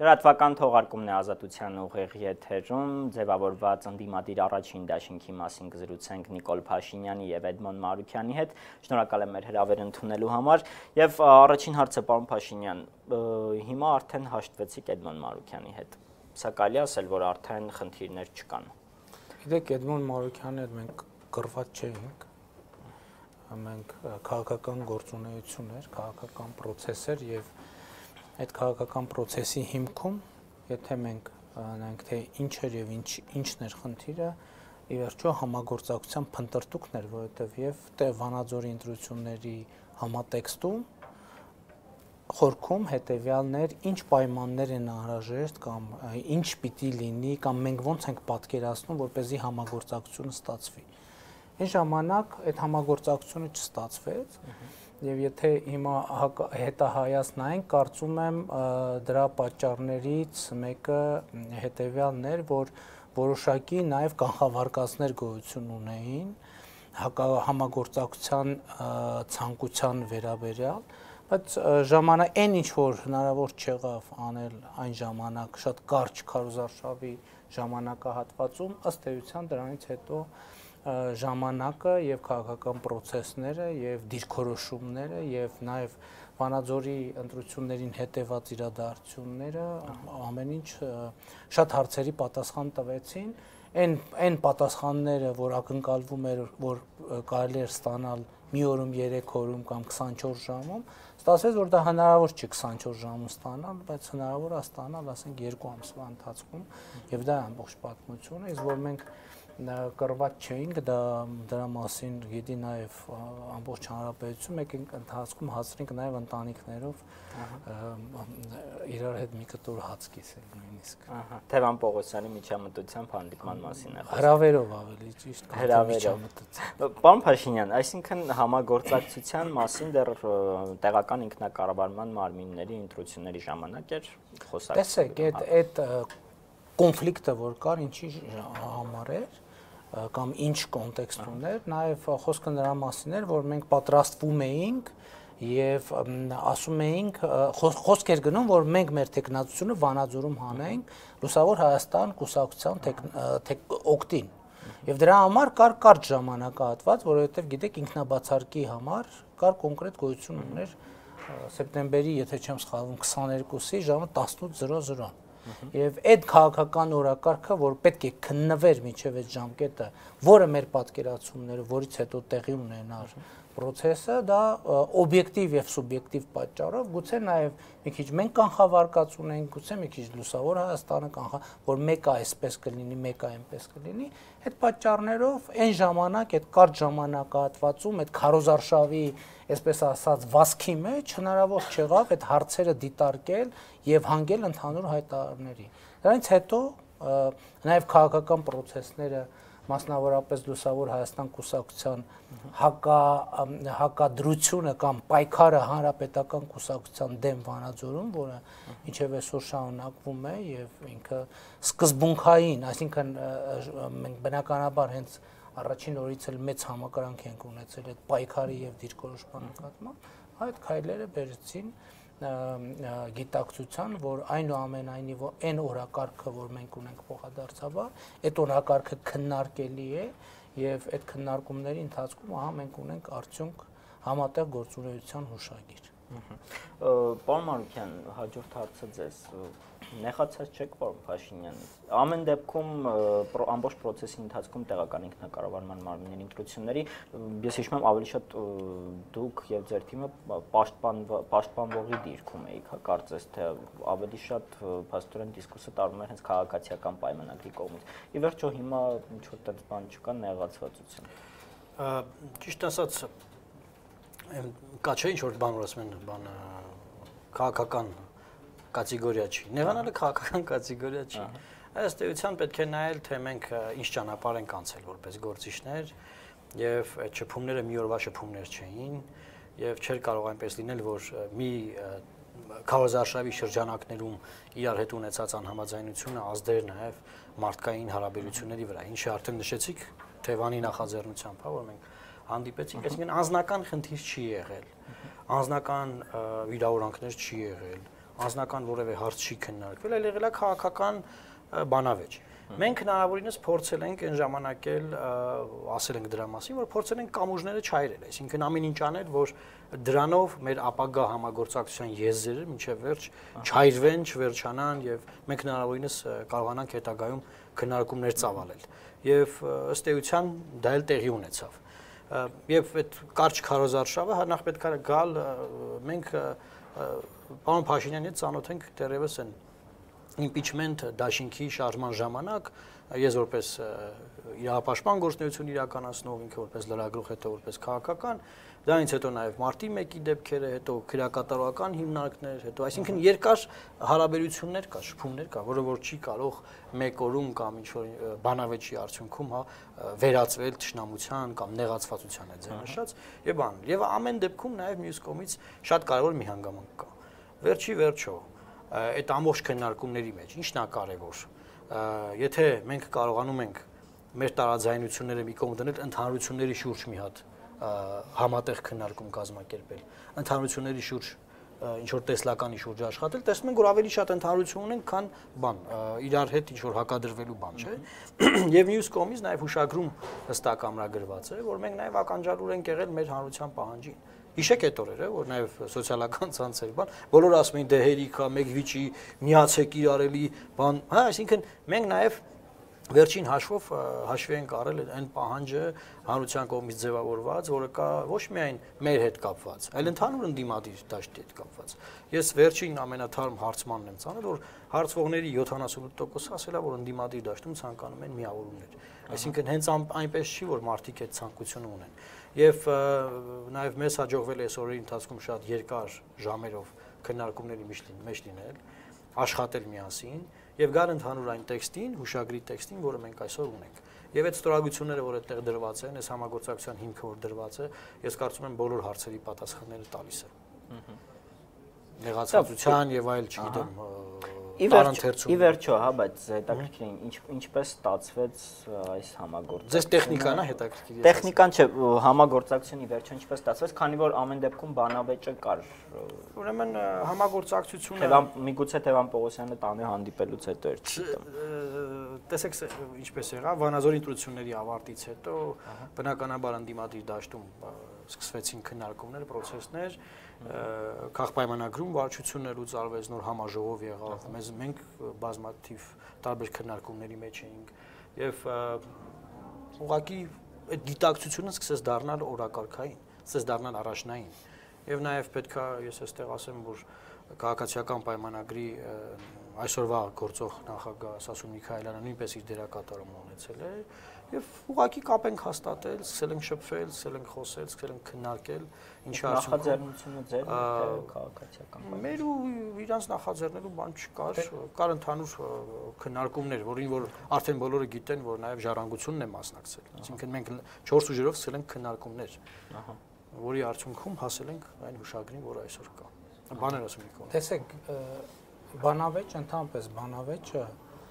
Լրատվական թողարկումն է Ազատության ուղիղ եթերում, ձևավորված ընդդիմադիր առաջին դաշինքի մասին կզրուցենք Նիկոլ Փաշինյանի եւ Էդմոն Մարուքյանի հետ։ Շնորհակալ եմ մեր հրավերը ընդունելու համար եւ առաջին հարցը պարոն Փաշինյան, հիմա արդեն հաշտվեցիք Էդմոն Մարուքյանի հետ։ Սա կարելի ասել, որ արդեն խնդիրներ չկան։ Գիտեք, Էդմոն Մարուքյանի հետ մենք կռված չէինք։ Մենք քաղաքական գործունեություն էր, քաղաքական process էր եւ այդ քաղաքական process-ի հիմքում, եթե մենք նայենք թե ինչ էր եւ ինչն էր խնդիրը, ի վերջո համագործակցության փնտրտուքն էր, որովհետեւ եւ Վանաձորի ընտրությունների համատեքստում խորքում հետեւյալներ, ինչ պայմաններ են անհրաժեշտ կամ ինչ պիտի լինի կամ մենք ոնց ենք պատկերացնում, որպեսզի համագործակցությունը ստացվի։ Այն ժամանակ այդ համագործակցությունը չստացվեց եւ եթե հիմա հետահայաց նայենք, կարծում եմ դրա պատճառներից մեկը հետեւյալն էր, որ որոշակի նաեւ կանխավարկածներ գոյություն ունեին համագործակցության ցանկության վերաբերյալ, բայց ժամանակ այն ինչ որ հնարավոր չեղավ անել այն ժամանակ շատ կարճ քարոզարշավի ժամանակահատվածում, ըստ էության դրանից հետո ժամանակը եւ քաղաքական process-ները եւ դիրքորոշումները եւ նաեւ Վանաձորի ընտրություններին հետեւած իրադարձությունները ամեն ինչ շատ հարցերի պատասխան տվեցին այն պատասխանները որ ակնկալվում էր որ կարելի էր ստանալ մի օրում 3 օրում կամ 24 ժամում ստացվեց որ դա հնարավոր չի 24 ժամում ստանալ բայց հնարավոր է ստանալ ասենք 2 ամսվա ընթացքում եւ դա ամբողջ պատմությունը իսկ որ մենք կռված չէինք դրա մասին գիտի նաև ամբողջ հանրապետություն մեկ ընթացքում հասցրինք նաև ընտանիքներով իրար հետ մի կտոր հաց կիսել նույնիսկ Թևան Պողոսյանի միջամտությամբ հանդիպման մասին է հրավերով ավելի ճիշտ միջամտությամբ Պարոն Փաշինյան այսինքն համագործակցության մասին դեռ տեղական ինքնակառավարման մարմինների ընտրությունների ժամանակ էր խոսակցում տեսեք այդ կոնֆլիկտը որ կար ինչի համար էր կամ ինչ կոնտեքստ ուներ, նաև խոսքը նրա մասին էր, որ մենք պատրաստվում էինք եւ ասում էինք խոսք էր գնում, որ մենք մեր տեխնացությունը Վանաձորում հանենք Լուսավոր Հայաստան կուսակցության օկտին։ Եվ դրա համար կար կարճ ժամանակահատված, որովհետեւ գիտեք ինքնաբացարկի համար կար կոնկրետ գոյություն ուներ սեպտեմբերի, եթե չեմ սխալվում, 22-ի ժամը 18:00 Եվ այդ քաղաքական օրակարգը, որ պետք է քննվեր մինչև այդ ժամկետը, որը մեր պատկերացումները, որից հետո տեղի ունենար process-ը, դա օբյեկտիվ եւ սուբյեկտիվ պատճառով, գուցե նաեւ մի քիչ մենք կանխավարկած ունենք, գուցե մի քիչ Լուսավոր Հայաստանը որ մեկը այսպես կլինի, մեկը այնպես կլինի, այդ պատճառներով այն ժամանակ, այդ կարճ ժամանակահատվածում, այդ քարոզարշավի, այսպես ասած, վասքի մեջ հնարավոր չեղավ այդ հարցերը դիտարկել եւ հանգել ընդհանուր հայտարարների։ Դրանից հետո նաեւ քաղաքական process-ները մասնավորապես Լուսավոր Հայաստան կուսակցության հակադրությունը կամ պայքարը հանրապետական կուսակցության դեմ Վանաձորում, որը ինչև այսօր շարունակվում է եւ ինքը սկզբունքային, այսինքն մենք բնականաբար հենց առաջին օրից էլ մեծ համակրանք ենք ունեցել այդ պայքարի եւ դիրքորոշման նկատմամբ, այդ քայլերը բերեցին գիտակցության, որ այնուամենայնիվ այն օրակարգը, որ մենք ունենք փոխադարձաբար, այդ օրակարգը քննարկելի է եւ այդ քննարկումների ընթացքում ահա մենք ունենք արդյունք համատեղ գործունեության հուշագիր։ Պարոն Մարուքյան, հաջորդ հարցը ձեզ նեղացած չեք պարոն Փաշինյան։ Ամեն դեպքում ամբողջ process-ի ընթացքում տեղական ինքնակառավարման մարմինների ընտրությունների ես հիշում եմ ավելի շատ դուք եւ ձեր թիմը պաշտպանվողի դիրքում էիք, հա, կարծես թե ավելի շատ փաստորեն դիսկուրսը տարվում էր հենց քաղաքացիական պայմանագրի կողմից։ Ի վերջո հիմա ինչ որ տենց բան չկա նեղացվածություն։ Ճիշտ ասած կա չէ ինչ որ բան որ ասում են բան քաղաքական կատեգորիա չի։ Նեղանալը քաղաքական կատեգորիա չի։ Ըստ էության պետք է նայել թե մենք ինչ ճանապարհ ենք անցել որպես գործիչներ եւ այդ շփումները մի օրվա շփումներ չէին եւ չէր կարող այնպես լինել որ մի քարոզարշավի շրջանակներում իրար հետ ունեցած անհամաձայնությունը ազդեր նաեւ մարդկային հարաբերությունների վրա, ինչը արդեն նշեցիք Թևանի նախաձեռնությամբ, հա, որ մենք հանդիպեցինք, այսինքն անձնական խնդիր չի եղել, անձնական վիրավորանքներ չի եղել, անձնական որևէ հարց չի քննարկվել, այլ եղել է քաղաքական բանավեճ։ Մենք հնարավորինս փորձել ենք այն ժամանակ էլ ասել ենք դրա մասին, որ փորձել ենք կամուրջները չայրել, այսինքն ամեն ինչ անել, որ դրանով մեր ապագա համագործակցության եզրերը մինչև վերջ չայրվեն, չվերջանան եւ մենք հնարավորինս կարողանանք հետագայում քննարկումներ ծավալել։ Եվ ըստ էության դա էլ տեղի ունեցավ։ Եվ այդ կարճ քարոզարշավը նախ պետք է գալ մենք պարոն Փաշինյանի հետ ծանոթ ենք դեռևս այն impeachment դաշինքի շարժման ժամանակ ես որպես իրավապաշտպան գործունեություն իրականացնող ինքը որպես լրագրող հետո որպես քաղաքական դրանից հետո նաև մարտի 1-ի դեպքերը հետո քրեակատարողական հիմնարկներ հետո այսինքն երկար հարաբերություններ կա շփումներ կա որը որ չի կարող մեկ օրում կամ ինչ որ բանավեճի արդյունքում հա վերածվել ճշնամության կամ նեղացվածության այդ ձեռնշած եւ բան եւ ամեն դեպքում նաև մյուս կողմից շատ կարեւոր մի հանգամանք կա վերջի վերջո այդ ամբողջ քննարկումների մեջ ինչն է կարևոր եթե մենք կարողանում ենք մեր տարաձայնությունները մի կողմ դնել ընդհանրությունների շուրջ մի հատ համատեղ քննարկում կազմակերպել ընդհանրությունների շուրջ ինչ որ տեսլականի շուրջ աշխատել տեսնում ենք որ ավելի շատ ընդհանրություն ունենք քան բան իրար հետ ինչ որ հակադրվելու բան չէ եւ մյուս կողմից նաեւ հուշագրում հստակ ամրագրված է որ մենք նաեւ ականջալուր ենք եղել մեր հանրության պահանջին Իշեք այդ օրերը, որ նաև սոցիալական ցանցեր բան, բոլորը ասում էին դե հերիքա, մեկ վիճի, միացեք իրարելի բան, հա, այսինքն մենք նաև վերջին հաշվով հաշվի ենք առել այն պահանջը հանրության կողմից ձևավորված, որը կա ոչ միայն մեր հետ կապված, այլ ընդհանուր ընդդիմադիր դաշտի հետ կապված։ Ես վերջին ամենաթարմ հարցմանն եմ ցանել, որ հարցվողների 78%-ը ասել է, որ ընդդիմադիր դաշտում ցանկանում են միավորումներ։ Այսինքն հենց այնպես չի, որ մարդիկ այդ ցանկությունը ունեն։ Եվ նաև մեզ հաջողվել է այս օրերի ընթացքում շատ երկար ժամերով քննարկումների մեջ լինել, աշխատել միասին եւ գալ ընդհանուր այն տեքստին, հուշագրի տեքստին, որը մենք այսօր ունենք։ Եվ այդ ստորագրությունները, որ այդտեղ դրված են, այս համագործակցության հիմքը որ դրված է, ես կարծում եմ բոլոր հարցերի պատասխանները տալիս է։ Նեղացվածության եւ այլ, չգիտեմ, Ի վերջո, հա, բայց հետաքրքիր է ինչպես ստացվեց այս համագործակցությունը։ Ձեզ տեխնիկան է հետաքրքիր։ Տեխնիկան չէ, համագործակցությունը ի վերջո ինչպես ստացվեց, քանի որ ամեն դեպքում բանավեճը կար։ Ուրեմն համագործակցությունը միգուցե Թևան Պողոսյանը տանը հանդիպելուց հետո էր չգիտեմ։ Տեսեք ինչպես եղավ, Վանաձորի ընտրությունների ավարտից հետո բնականաբար ընդդիմադիր դաշտում սկսվեցին քննարկումներ, process-ներ, քաղաքապայմանագրում վարչությունը լուծարվեց, նոր համաժողով եղավ, մենք բազմաթիվ տարբեր քննարկումների մեջ էինք եւ ուղղակի այդ գիտակցությունը սկսեց դառնալ օրակարգային, սկսեց դառնալ առաջնային եւ նաեւ պետքա ես այստեղ ասեմ, որ քաղաքացիական պայմանագրի այսօրվա գործող նախագահ Սասուն Միքայելյանը նույնպես իր դերակատարումն ունեցել է եւ ուղղակի կապ ենք հաստատել, սկսել ենք շփվել, սկսել ենք խոսել, սկսել ենք քննարկել, ինչի նախաձեռնությունը ձեր քաղաքացիական մեր ու իրանց նախաձեռնելու բան չկար, կար ընդհանուր քննարկումներ, որին որ արդեն բոլորը գիտեն, որ նաեւ ժառանգությունն է մասնակցել։ Այսինքն մենք 4 ուժերով սկսել ենք քննարկումներ, որի արդյունքում հասել ենք այն հուշագրին, որ այսօր կա։ Բաներ ասում եք։ Տեսեք, բանավեճ ընդհանրապես բանավեճը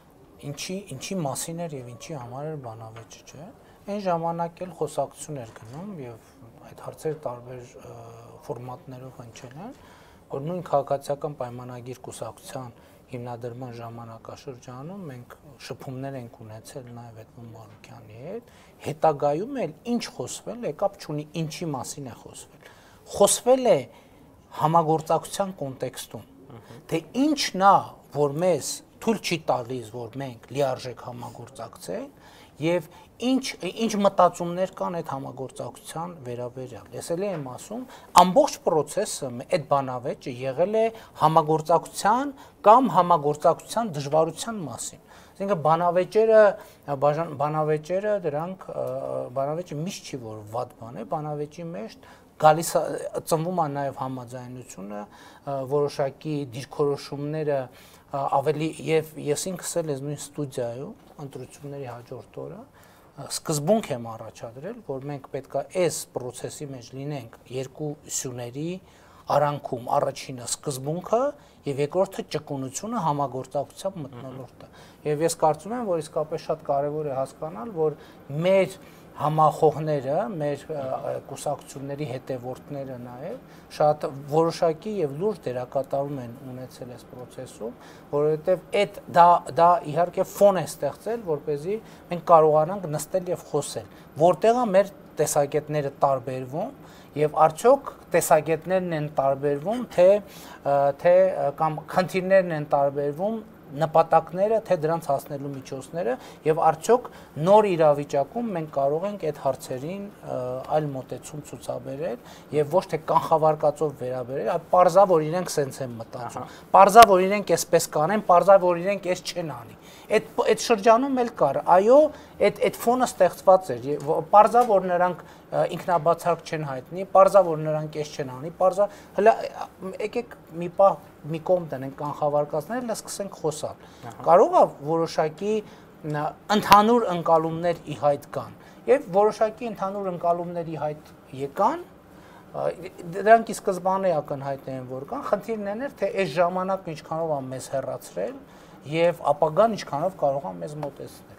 ինչի մասին էր եւ ինչի համար էր բանավեճը, չէ՞։ Այն ժամանակ էլ խոսակցություն էր գնում եւ այդ հարցերը տարբեր ֆորմատներով հնչել են, որ նույն քաղաքացիական պայմանագիր կուսակցության հիմնադրման ժամանակաշրջանում մենք շփումներ ենք ունեցել նաեւ Էդմոն Մանուկյանի հետ, հետագայում էլ ինչ խոսվել է, կապ չունի ինչի մասին է խոսվել։ Խոսվել է համագործակցության կոնտեքստում, թե ինչն է, որ մեզ թույլ չի տալիս, որ մենք լիարժեք համագործակցենք եւ ինչ մտածումներ կան այդ համագործակցության վերաբերյալ։ Ես էլ եմ ասում, ամբողջ process-ը այդ բանավեճը եղել է համագործակցության կամ համագործակցության դժվարության մասին։ Այսինքն բանավեճերը դրանք բանավեճը միշտ չի որ վատ բան է, բանավեճի մեջ գալիս ծնվում է նաև համաձայնությունը, որոշակի դիրքորոշումները ավելի եւ ես ինքս էլ ես նույն ստուդիայում ընտրությունների հաջորդ օրը սկզբունք եմ առաջադրել, որ մենք պետքա այս process-ի մեջ լինենք երկու սյուների արանքում, առաջինը սկզբունքը եւ երկրորդը ճկունությունը համագործակցության մթնոլորտը։ Եվ ես կարծում եմ, որ իսկապես շատ կարեւոր է հասկանալ, որ մեր համախոհները, մեր կուսակցությունների հետևորդները նաև շատ որոշակի եւ լուրջ դերակատարում են ունեցել այս process-ում, որովհետեւ դա իհարկե ֆոն է ստեղծել, որպեսզի մենք կարողանանք նստել եւ խոսել, որտեղ է մեր տեսակետները տարբերվում եւ արդյոք տեսակետներն են տարբերվում, թե կամ խնդիրներն են տարբերվում նպատակները, թե դրանց հասնելու միջոցները եւ արդյոք նոր իրավիճակում մենք կարող ենք այդ հարցերին այլ մոտեցում ցուցաբերել եւ ոչ թե կանխավարկածով վերաբերել, այլ պարզա որ իրենք սենց են մտածում, պարզա որ իրենք էսպես կանեն, պարզա որ իրենք էս չեն անի։ Այդ շրջանում էլ կար, այո, այդ ֆոնը ստեղծված էր, պարզա որ նրանք ինքնաբացարկ չեն հայտնի, պարզա որ նրանք էս չեն անի, պարզա հələ եկեք մի պահ մի կողմ տնենք կանխավարկածները, հələ սկսենք խոսալ։ Կարող է որոշակի ընդհանուր ընկալումներ ի հայտ կան, եւ որոշակի ընդհանուր ընկալումներ ի հայտ եկան, դրանք ի սկզբանե ակնհայտ են որ կան, խնդիրն է թե այս ժամանակը ինչքանով է մեզ հեռացրել եւ ապագան ինչքանով կարող է մեզ մոտեցնել։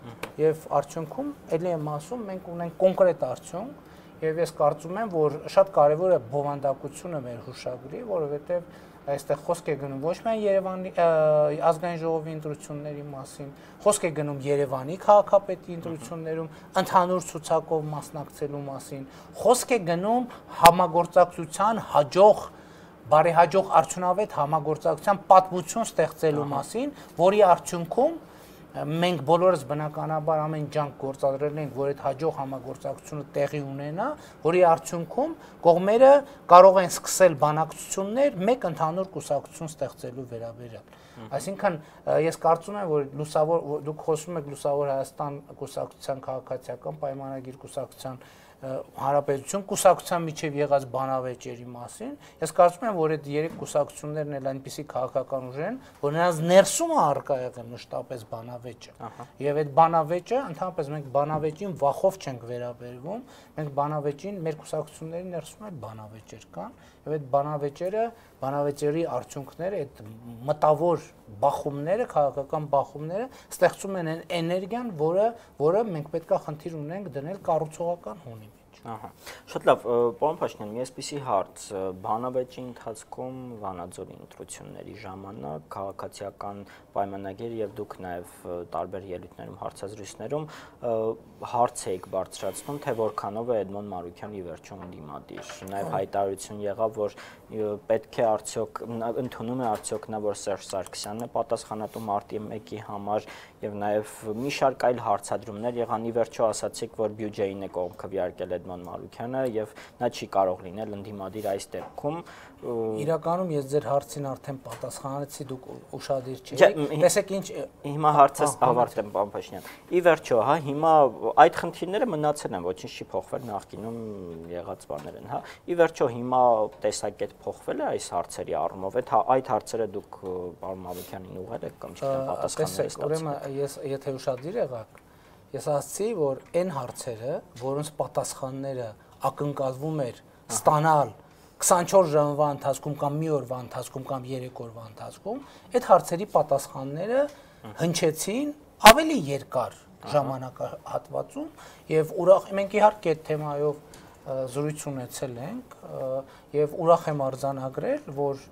Եվ արդյունքում ելի եմ ասում, մենք ունենք կոնկրետ արդյունք եւ ես կարծում եմ, որ շատ կարեւոր է բովանդակությունը մեր հուշագրի, որովհետեւ այստեղ խոսք է գնում ոչ միայն Երևանի ազգային ժողովի ընտրությունների մասին, խոսք է գնում Երևանի քաղաքապետի ընտրություններում ընդհանուր ցուցակով մասնակցելու մասին, խոսք է գնում համագործակցության հաջող բարեհաջող արդյունավետ համագործակցության պատմություն ստեղծելու մասին, որի արդյունքում մենք բոլորս բնականաբար ամեն ջանք գործադրել ենք, որ այդ հաջող համագործակցությունը տեղի ունենա, որի արդյունքում կողմերը կարող են սկսել բանակցություններ մեկ ընդհանուր կուսակցություն ստեղծելու վերաբերյալ։ Այսինքն ես կարծում եմ, որ դուք խոսում եք Լուսավոր Հայաստան կուսակցության քաղաքացիական պայմանագիր կուսակցության Հանրապետություն կուսակցության միջև եղած բանավեճերի մասին, ես կարծում եմ, որ այդ երեք կուսակցություններն էլ այնպիսի քաղաքական ուժեր են, որ նրանց ներսում է առկա եղել մշտապես բանավեճը։ Եվ այդ բանավեճը, ընդհանրապես մենք բանավեճին վախով չենք վերաբերվում, մենք բանավեճին մեր կուսակցությունների ներսում էլ բանավեճեր կան, եւ այդ բանավեճերի արդյունքները, այդ մտավոր բախումները, քաղաքական բախումները ստեղծում են այն էներգիան, որը մենք պետքա խնդիր ունենք դնել կառուցողական հունի մեջ։ Շատ լավ, պարոն Փաշինյան, մի այսպիսի հարց, բանավեճի ընթացքում Վանաձորի ընտրությունների ժամանակ քաղաքացիական պայմանագիր եւ դուք նաեւ տարբեր ելույթներում հարցազրույցներում հարց եք բարձրացնում, թե որքանով է Էդմոն Մարուքյանը ի վերջո ընդդիմադիր։ Նաեւ հայտարարություն եղավ, որ պետք է արդյոք ընդունում է արդյոք նա, որ Սերժ Սարգսյանն է պատասխանատու մարտի 1-ի համար եւ նաեւ մի շարք այլ հարցադրումներ եղան, ի վերջո ասացիք, որ բյուջեին է կողմ քվեարկել Էդմոն Մարուքյանը եւ նա չի կարող լինել ընդդիմադիր այս դեպքում։ Իրականում ես ձեր հարցին արդեն պատասխանեցի, դուք ուշադիր չեք։ Տեսեք ինչ հիմա հարցս ավարտեմ, պարոն Փաշինյան։ Ի վերջո, հա, հիմա այդ խնդիրները մնացել են, ոչինչ չի փոխվել, նախկինում եղած բաներ են, հա։ Ի վերջո հիմա տեսակետ փոխվել է այս հարցերի առումով, այդ հարցերը դուք պարոն Մարուքյանին ուղղել եք կամ չգիտեմ պատասխաններ ստացել։ Ուրեմն ես եթե ուշադիր եղաք, ես ասացի, որ այն հարցերը, որոնց պատասխանները ակնկալվում էր ստանալ 24 ժամվա ընթացքում կամ մի օրվա ընթացքում կամ 3 օրվա ընթացքում, այդ հարցերի պատասխանները հնչեցին ավելի երկար ժամանակահատվածում եւ մենք իհարկե այդ թեմայով զրույց ունեցել ենք եւ ուրախ եմ արձանագրել, որ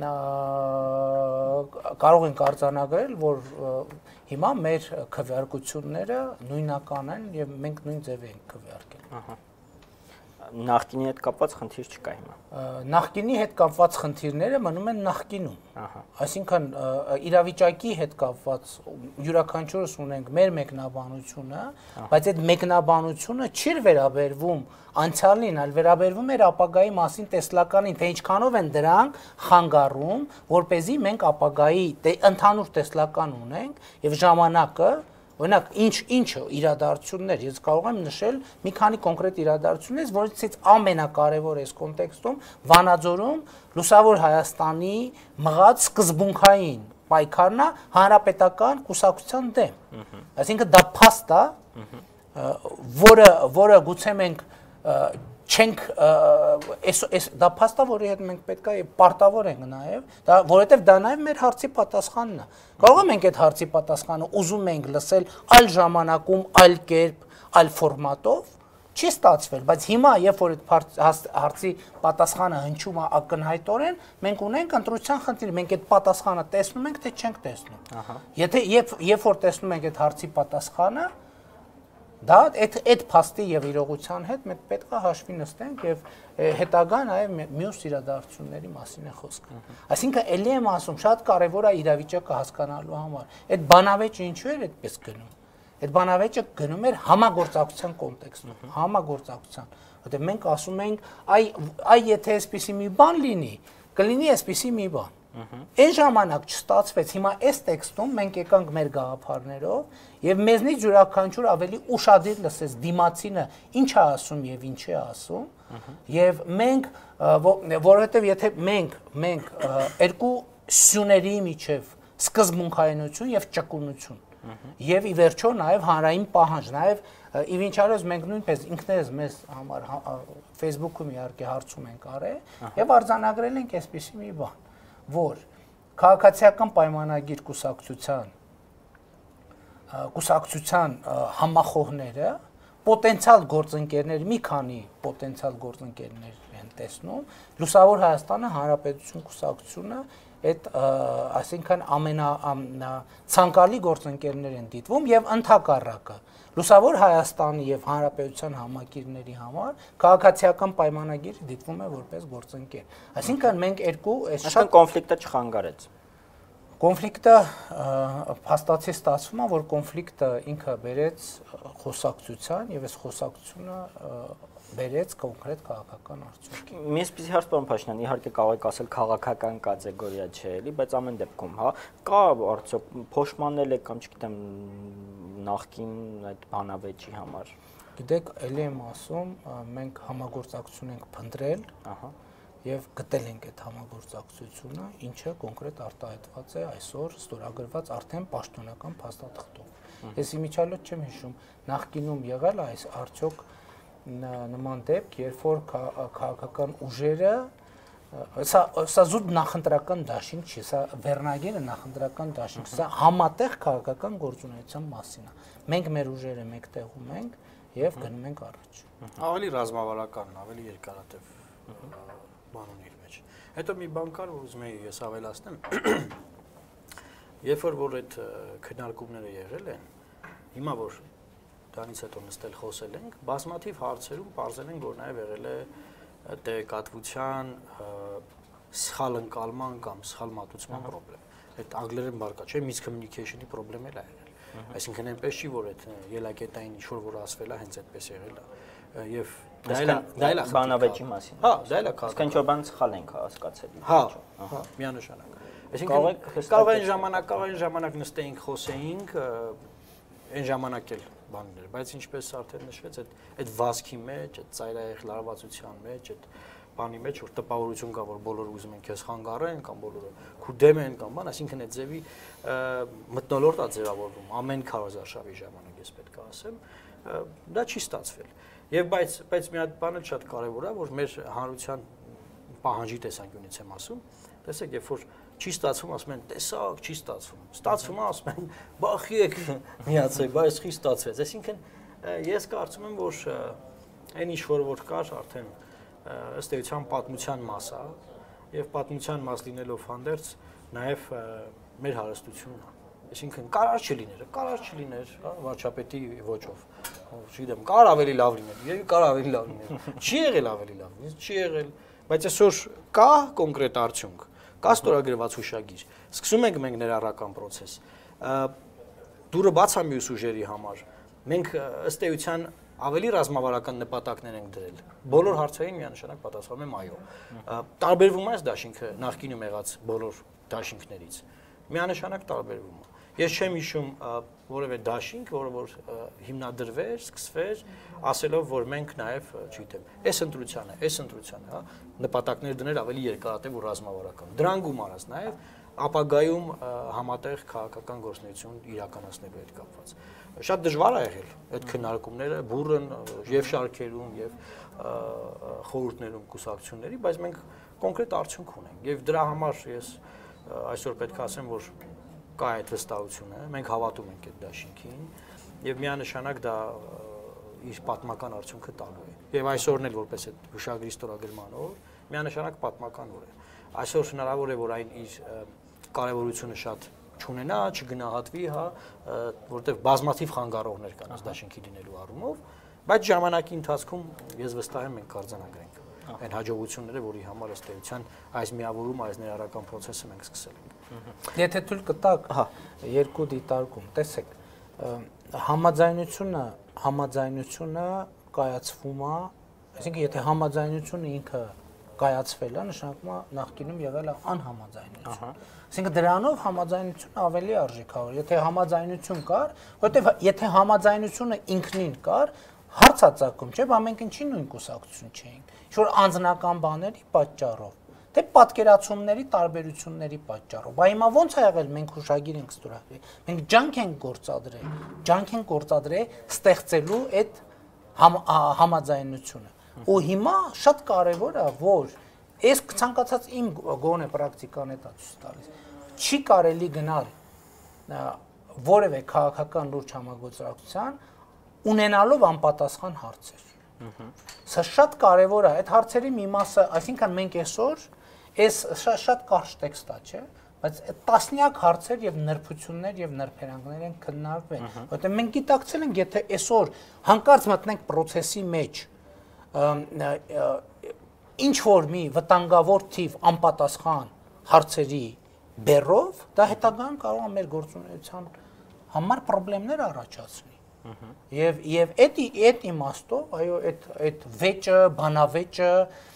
կարող ենք արձանագրել, որ հիմա մեր քվեարկությունները նույնական են եւ մենք նույն ձև ենք քվեարկել։ Նախկինի հետ կապված խնդիր չկա հիմա։ Նախկինի հետ կապված խնդիրները մնում են նախկինում։ Այսինքն իրավիճակի հետ կապված յուրաքանչյուրս ունենք մեր մեկնաբանությունը, բայց այդ մեկնաբանությունը չի վերաբերվում անցյալին, այլ վերաբերվում էր ապագայի մասին տեսլականին, թե ինչքանով են դրանք խանգարում, որպեսզի մենք ապագայի ընդհանուր տեսլական ունենք եւ ժամանակը Օրինակ, ինչ իրադարձություններ, ես կարող եմ նշել մի քանի կոնկրետ իրադարձություններ, որոնցից ամենակարևորը այս կոնտեքստում Վանաձորում Լուսավոր Հայաստանի մղած սկզբունքային պայքարն է հանրապետական կուսակցության դեմ։ Այսինքն դա փաստ է, որը գուցե մենք չենք դա փաստա, որի հետ մենք պետք է պարտավոր ենք նաև, որովհետև դա նաև մեր հարցի պատասխանն է։ Կարող ենք այդ հարցի պատասխանը ուզում ենք լսել այլ ժամանակում, այլ կերպ, այլ ֆորմատով չի ստացվել, բայց հիմա երբ որ այդ հարցի պատասխանը հնչում է ակնհայտորեն, մենք ունենք ընտրության խնդիր, մենք այդ պատասխանը տեսնում ենք, թե չենք տեսնում։ Եթե երբ որ տեսնում ենք այդ հարցի պատասխանը, դա այդ փաստի եւ իրողության հետ մենք պետք է հաշվի նստենք եւ հետագա նաեւ մյուս իրադարձությունների մասին է խոսքը։ Այսինքն ելի եմ ասում, շատ կարեւոր է իրավիճակը հասկանալու համար։ Այդ բանավեճը ինչու էր այդպես գնում։ Այդ բանավեճը գնում էր համագործակցության կոնտեքստում, համագործակցության, որտեղ մենք ասում ենք, այ եթե այսպիսի մի բան լինի, կլինի այսպիսի մի բան։ Այն ժամանակ չստացվեց, հիմա այս տեքստում մենք եկանք մեր գաղափարներով եւ մեզնից յուրաքանչյուր ավելի ուշադիր լսեց դիմացինը ինչ է ասում եւ ինչ է ասում եւ մենք որովհետեւ եթե մենք երկու սյուների միջև սկզբունքայնություն եւ ճկունություն եւ ի վերջո նաեւ հանրային պահանջ, նաեւ ի վիճարոց մենք նույնպես ինքներս մեզ համար Facebook-ում իհարկե հարցում ենք արել եւ արձանագրել ենք այսպիսի մի բան, որ քաղաքացիական պայմանագիր կուսակցության համախոհները պոտենցիալ գործընկերներ, մի քանի պոտենցիալ գործընկերներ են տեսնում, Լուսավոր Հայաստանը Հանրապետություն կուսակցությունը այդ այսինքն ամենացանկալի գործընկերներ են դիտվում եւ ընդհակառակը Լուսավոր Հայաստանի եւ Հանրապետության համակիրների համար քաղաքացիական պայմանագիրը դիտվում է որպես գործընկեր։ Այսինքն մենք երկու Այսինքն կոնֆլիկտը չխանգարեց։ Կոնֆլիկտը փաստացի ստացվում է, որ կոնֆլիկտը ինքը բերեց խոսակցության եւ այս խոսակցությունը բերեց կոնկրետ քաղաքական արդյունքի։ Միսպիսի հարց պարոն Փաշինյան, իհարկե կարող եք ասել քաղաքական կատեգորիա չէ, էլի, բայց ամեն դեպքում, հա, կա արդյոք փոշմանել է կամ չգիտեմ նախքին այդ բանավեճի համար։ Գիտեք, ելի եմ ասում, մենք համագործակցություն ենք փնտրել, ահա, եւ գտել ենք այդ համագործակցությունը, ինչը կոնկրետ արտահայտված է այսօր ստորագրված արդեն պաշտոնական փաստաթղթով։ Ես իմիջիալոց չեմ հիշում, նախկինում եղել այս արդյոք նման դեպք, երբ որ քաղաքական ուժերը սա զուտ նախընտրական դաշինք չի, սա վերնագիրը նախընտրական դաշինք, սա համատեղ քաղաքական գործունեության մասին է։ Մենք մեր ուժերը մեկտեղում ենք եւ գնում ենք առաջ։ Ավելի ռազմավարական, ավելի երկարատև բան ունի իր մեջ։ Հետո մի բան կար, որ ուզում եի ես ավելացնեմ։ Երբ որ այդ քննարկումները եղել են, հիմա որ դրանից հետո նստել խոսել ենք, բազմաթիվ հարցերում պարզել ենք, որ նաև եղել է տեղեկատվության սխալ ընկալման կամ սխալ մատուցման խնդրեմ։ Այդ անգլերեն բառը չէ, miscommunication-ի խնդրեմ էլ է եղել։ Այսինքն այնպես չի, որ այդ ելակետային ինչ որ ասվել է, հենց այդպես եղել է։ Եւ դա էլ է բանավեճի մասին։ Հա, դա էլ է քաղաք։ Ինչ որ բան սխալ ենք հասկացել։ Հա, միանշանակ։ Այսինքն կարող այն ժամանակ նստեինք, խոսեինք, այն ժամանակ էլ բաններ, բայց ինչպես արդեն նշվեց, այդ վազքի մեջ, այդ ծայրահեղ լարվածության մեջ, այդ բանի մեջ, որ տպավորություն կա, որ բոլորը ուզում են քեզ խանգարեն կամ բոլորը քու դեմ են կամ բան, այսինքն այդ ձևի մթնոլորտ է ձևավորվում ամեն քարոզարշավի ժամանակ, ես պետք է ասեմ, դա չի ստացվել։ Եվ բայց մի հատ բանը շատ կարևոր է, որ մեր հանրության պահանջի տեսանկյունից եմ ասում, տեսեք, երբ որ չի ստացվում, ասում են, տեսակ, չի ստացվում։ Ստացվում է, ասում են, բախի եք միացեք, բայց չի ստացվեց։ Այսինքն ես կարծում եմ, որ այն ինչ որ կար արդեն ըստ էության պատմության մաս է, եւ պատմության մաս լինելով հանդերձ նաև մեր հարստությունն է։ Այսինքն կարար չլիներ, վարչապետի ոճով։ Չգիտեմ, կար ավելի լավ լիներ, եւ կար ավելի լավ լիներ։ Չի եղել ավելի լավ, չի եղել, բայց այսօր կա կոնկրետ արդյունք։ Կա ստորագրված հուշագիր։ Սկսում ենք մենք ներառական process։ Դուրը բաց է մյուս ուժերի համար։ Մենք ըստ էության ավելի ռազմավարական նպատակներ ենք դրել։ Բոլոր հարցերին միանշանակ պատասխանում եմ այո։ Տարբերվում է այս դաշինքը նախկինում եղած բոլոր դաշինքներից։ Միանշանակ տարբերվում է։ Ես չեմ հիշում որևէ դաշինք, որը որ հիմնադրվեր, սկսվեր, ասելով, որ մենք նաև, չգիտեմ, այս ընտրությանը, հա, նպատակներ դնել ավելի երկարատև ու ռազմավարական։ Դրան գումարած նաև ապագայում համատեղ քաղաքական գործունեություն իրականացնելու հետ կապված։ Շատ դժվար է եղել այդ քննարկումները, բուրըն եւ շարքերում եւ խորհուրդներում կուսակցությունների, բայց մենք կոնկրետ արդյունք ունենք եւ դրա համար ես այսօր պետք է ասեմ, որ կա այդ վստահությունը, մենք հավատում ենք այդ դաշինքին եւ միանշանակ դա իր պատմական արդյունքը տալու է։ Եվ այսօրն էլ որպես այդ հուշագրի ստորագրման օր միանշանակ պատմական օր է։ Այսօր հնարավոր է որ այն իր կարևորությունը շատ չունենա, չգնահատվի, հա, որտեղ բազմաթիվ խանգարողներ կան այս դաշինքի լինելու առումով, բայց ժամանակի ընթացքում ես վստահ եմ մենք կարձանագրենք այն հաջողությունները, որի համար ըստ էության այս միավորումը, այս ներառական process-ը մենք սկսել ենք։ Եթե թույլ կտակ, երկու դիտարկում, տեսեք, համաձայնությունը կայացվում է, այսինքն եթե համաձայնությունը ինքը կայացվել է, նշանակում է նախկինում եղել է անհամաձայնություն։ Այսինքն դրանով համաձայնությունը ավելի արժեքավոր։ Եթե համաձայնություն կար, որովհետև եթե համաձայնությունը ինքնին կար, հարցածակում չէ, բա մենք ինչի նույն կուսակցություն չէինք։ Ինչ-որ անձնական բաների պատճառով, թե պատկերացումների տարբերությունների պատճառով։ Բա հիմա ո՞նց է եղել մենք հուշագիր ենք ստորագրել։ Մենք ջանք ենք գործադրել ստեղծելու այդ համաձայնությունը։ Ու հիմա շատ կարևոր է, որ այս ցանկացած իմ գոնե պրակտիկան է ցույց տալիս։ Չի կարելի գնալ որևէ քաղաքական լուրջ համագործակցության ունենալով անպատասխան հարցեր։ Սա շատ կարևոր է, այդ հարցերի մի մասը, այսինքն մենք այսօր այս շատ կարճ տեքստ է, չէ՞, բայց տասնյակ հարցեր եւ նրբություններ եւ նրբերանգներ են քննարկվել, որտեղ մենք գիտակցել ենք, եթե այսօր հանկարծ մտնենք process-ի մեջ, ինչ որ մի վտանգավոր թիվ անպատասխան հարցերի բերով, դա հետագայում կարող է մեր գործունեության համար խնդիրներ առաջացնի։ Եվ այդ իմաստով, այո, այդ վեճը, բանավեճը,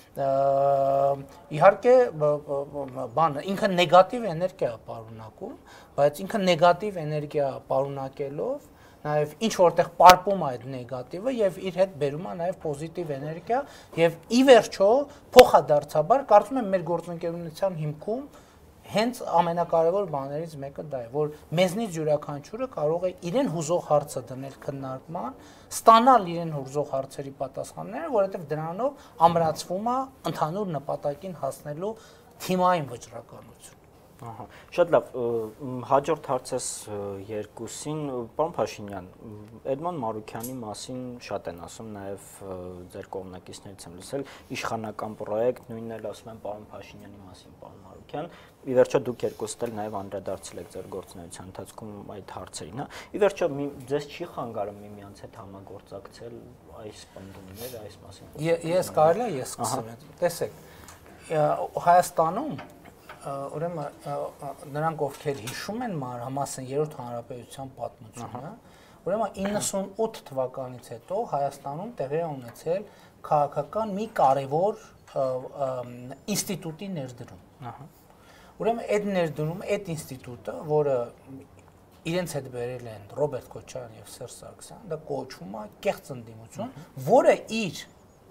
իհարկե բանը ինքը նեգատիվ էներգիա պարունակում, բայց ինքը նեգատիվ էներգիա պարունակելով նաև ինչ որտեղ պարպում է այդ նեգատիվը եւ իր հետ բերում է նաև պոզիտիվ էներգիա եւ ի վերջո փոխադարձաբար կարծում եմ մեր գործընկերության հիմքում հենց ամենակարևոր բաներից մեկը դա է, որ մեզնից յուրաքանչյուրը կարող է իրեն հուզող հարցը դնել քննարկման, ստանալ իրեն հուզող հարցերի պատասխանները, որովհետև դրանով ամրացվում է ընդհանուր նպատակին հասնելու թիմային վճռականություն։ Ահա, շատ լավ, հաջորդ հարցս երկուսին, պարոն Փաշինյան, Էդմոն Մարուքյանի մասին շատ են ասում, նաև ձեր կողմնակիցներից եմ լսել, իշխանական պրոյեկտ, նույնն էլ ասում են պարոն Փաշինյանի մասին, պարոն Մարուքյան, ի վերջո դուք երկուստ էլ նաև անդրադարձել եք ձեր գործունեության ընթացքում այդ հարցերին, հա։ Ի վերջո ձեզ չի խանգարում միմյանց հետ համագործակցել այս պնդումները, այս մասին։ Ես կարելի է ես սկսեմ։ Տեսեք, Հայաստանում ուրեմն նրանք ովքեր հիշում են մանրամասն երրորդ հանրապետության պատմությունը, ուրեմն 98 թվականից հետո Հայաստանում տեղի է ունեցել քաղաքական մի կարևոր ինստիտուտի ներդրում։ Ուրեմն այդ ներդրումը, այդ ինստիտուտը, որը իրենց հետ բերել են Ռոբերտ Քոչարյան եւ Սերժ Սարգսյան, դա կոչվում է կեղծ ընդդիմություն, որը իր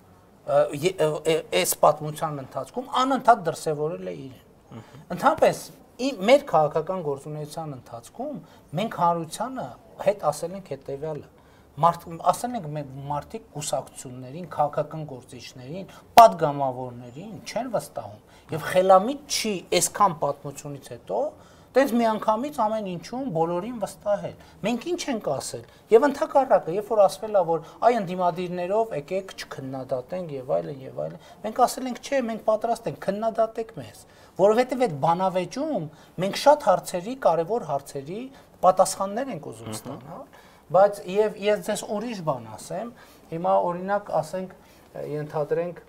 այս պատմության ընթացքում անընդհատ դրսևորել է իրեն։ Ընդհանրապես մեր քաղաքական գործունեության ընթացքում մենք հանրությանը հետ ասել ենք հետևյալը, ասել ենք մենք մարդիկ կուսակցություններին, քաղաքական գործիչներին, պատգամավորներին չեն վստահում եւ խելամիտ չի այսքան պատմությունից հետո տենց միանգամից ամեն ինչում բոլորին վստահել։ Մենք ինչ ենք ասել եւ ընդհակառակը, երբ որ ասվել է որ այ ընդդիմադիրներով եկեք չքննադատենք եւ այլն, մենք ասել ենք չէ, մենք պատրաստ ենք քննադատեք մեզ, որովհետեւ այդ բանավեճում մենք շատ հարցերի, կարևոր հարցերի պատասխաններ ենք ուզում ստանալ, բայց եւ ես ձեզ ուրիշ բան ասեմ, հիմա օրինակ ասենք ենթադրենք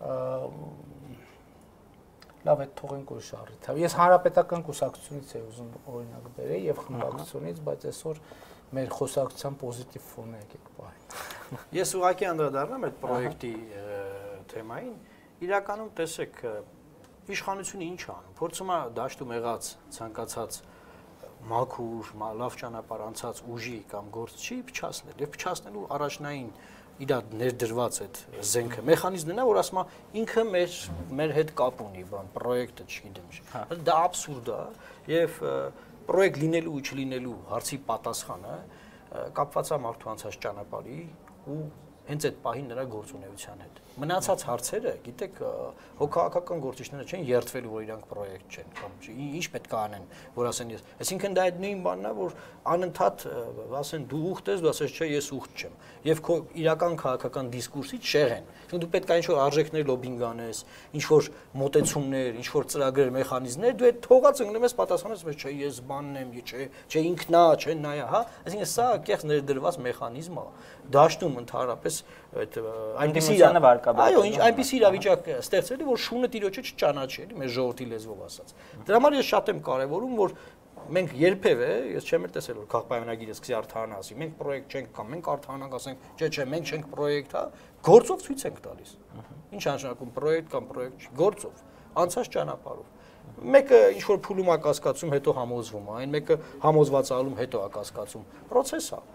լավ է թողենք ուրիշ առիթ։ Ես հանրապետական կուսակցությունից եմ ուզում օրինակ բերել եւ խմբակցությունից, բայց այսօր մեր խոսակցության պոզիտիվ ֆոնը եկեք պահենք։ Ես ուղղակի անդրադառնամ այդ պրոյեկտի թեմային։ Իրականում տեսեք, իշխանությունը ինչ անում։ Փորձում է դաշտում եղած ցանկացած մաքուր, լավ ճանապարհ անցած ուժի կամ գործչի փչացնել եւ փչացնելու առաջնային իր ներդրված այդ զենքը մեխանիզմն է, որ ասում է ինքը մեր հետ կապ ունի, բան պրոյեկտը չգիտեմ։ Դա աբսուրդ է եւ պրոյեկտ լինելու ու չլինելու հարցի պատասխանը կապված է մարդու անցած ճանապարհի ու հենց այդ պահին նրա գործունեության հետ։ Մնացած հարցերը, գիտեք, հո քաղաքական գործիչները չեն երթվելու, որ իրանք պրոյեկտ չեն, կամ ինչ պետք է անեն, որ ասեն ես։ Այսինքն դա այդ նույն բանն է, որ անընդհատ ասեն դու ուխտ ես, դու ասես չէ, ես ուխտ չեմ։ Եվ քո իրական քաղաքական դիսկուրսից շեղեն։ Այսինքն դու պետք է ինչ-որ արժեքներ լոբինգ անես, ինչ-որ մոտեցումներ, ինչ-որ ծրագրեր, մեխանիզմներ, դու այդ թողած ընկնում ես պատասխանես, չէ, ես բանն եմ, չէ, ինքն է, չէ, նա է, հա։ Այսինքն սա կեղծ ներդրված մեխանիզմ է։ Դաշտում ընդհանրապես այդ այնպեսի այո, այնպեսի իրավիճակ ստեղծելի, որ շունը տիրոջը չճանաչի, էլի, մեր ժողովրդի լեզվով ասած։ Դրա համար ես շատ եմ կարևորում, որ մենք երբևէ, ես չեմ տեսել, որ քաղաքապայմանագիրը սկսի արդարանա, ասի, մենք պրոյեկտ չենք կամ մենք արդարանանք, ասենք, չէ, մենք չենք պրոյեկտ, հա, գործով ցույց ենք տալիս։ Ինչ անշանակում պրոյեկտ կամ պրոյեկտ չի, գործով, անցած ճանապարհով։ Մեկը ինչ որ փուլում է կասկածում, հետո համոզվում է, այն մեկը համոզված ալում, հետո է կասկածում։ Պրոցես է։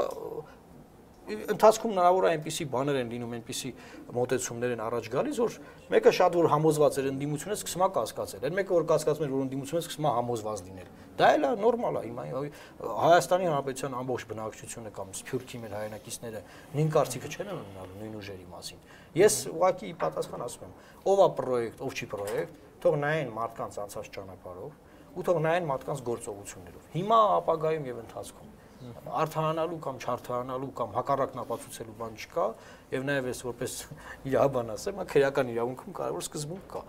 Ընթացքում հնարավոր է այնպիսի բաներ են լինում, այնպիսի մոտեցումներ են առաջ գալիս, որ մեկը շատ որ համոզված էր ընդդիմությունը սկսում է կասկածել, այն մեկը որ կասկածում էր, որ ընդդիմությունը սկսում է համոզված լինել։ Դա էլ է նորմալ է, հիմա Հայաստանի Հանրապետության ամբողջ բնակչությունը կամ Սփյուռքի մեր հայրենակիցները նույն կարծիքը չեն ունենալու նույն ուժերի մասին։ Ես ուղղակի ի պատասխան ասում եմ, ով է պրոյեկտ, ով չի պրոյեկտ, թող նայեն մարդկանց անցած ճանապարհով ու թող նայեն մարդկանց գործողություններով։ Հիմա ապագայում եւ ընթացքում արդարանալու կամ չարթարանալու կամ հակառակն ապացուցելու բան չկա եւ նաեւ ես որպես իրավաբան ասեմ, քրեական իրավունքում կարևոր սկզբունք կա,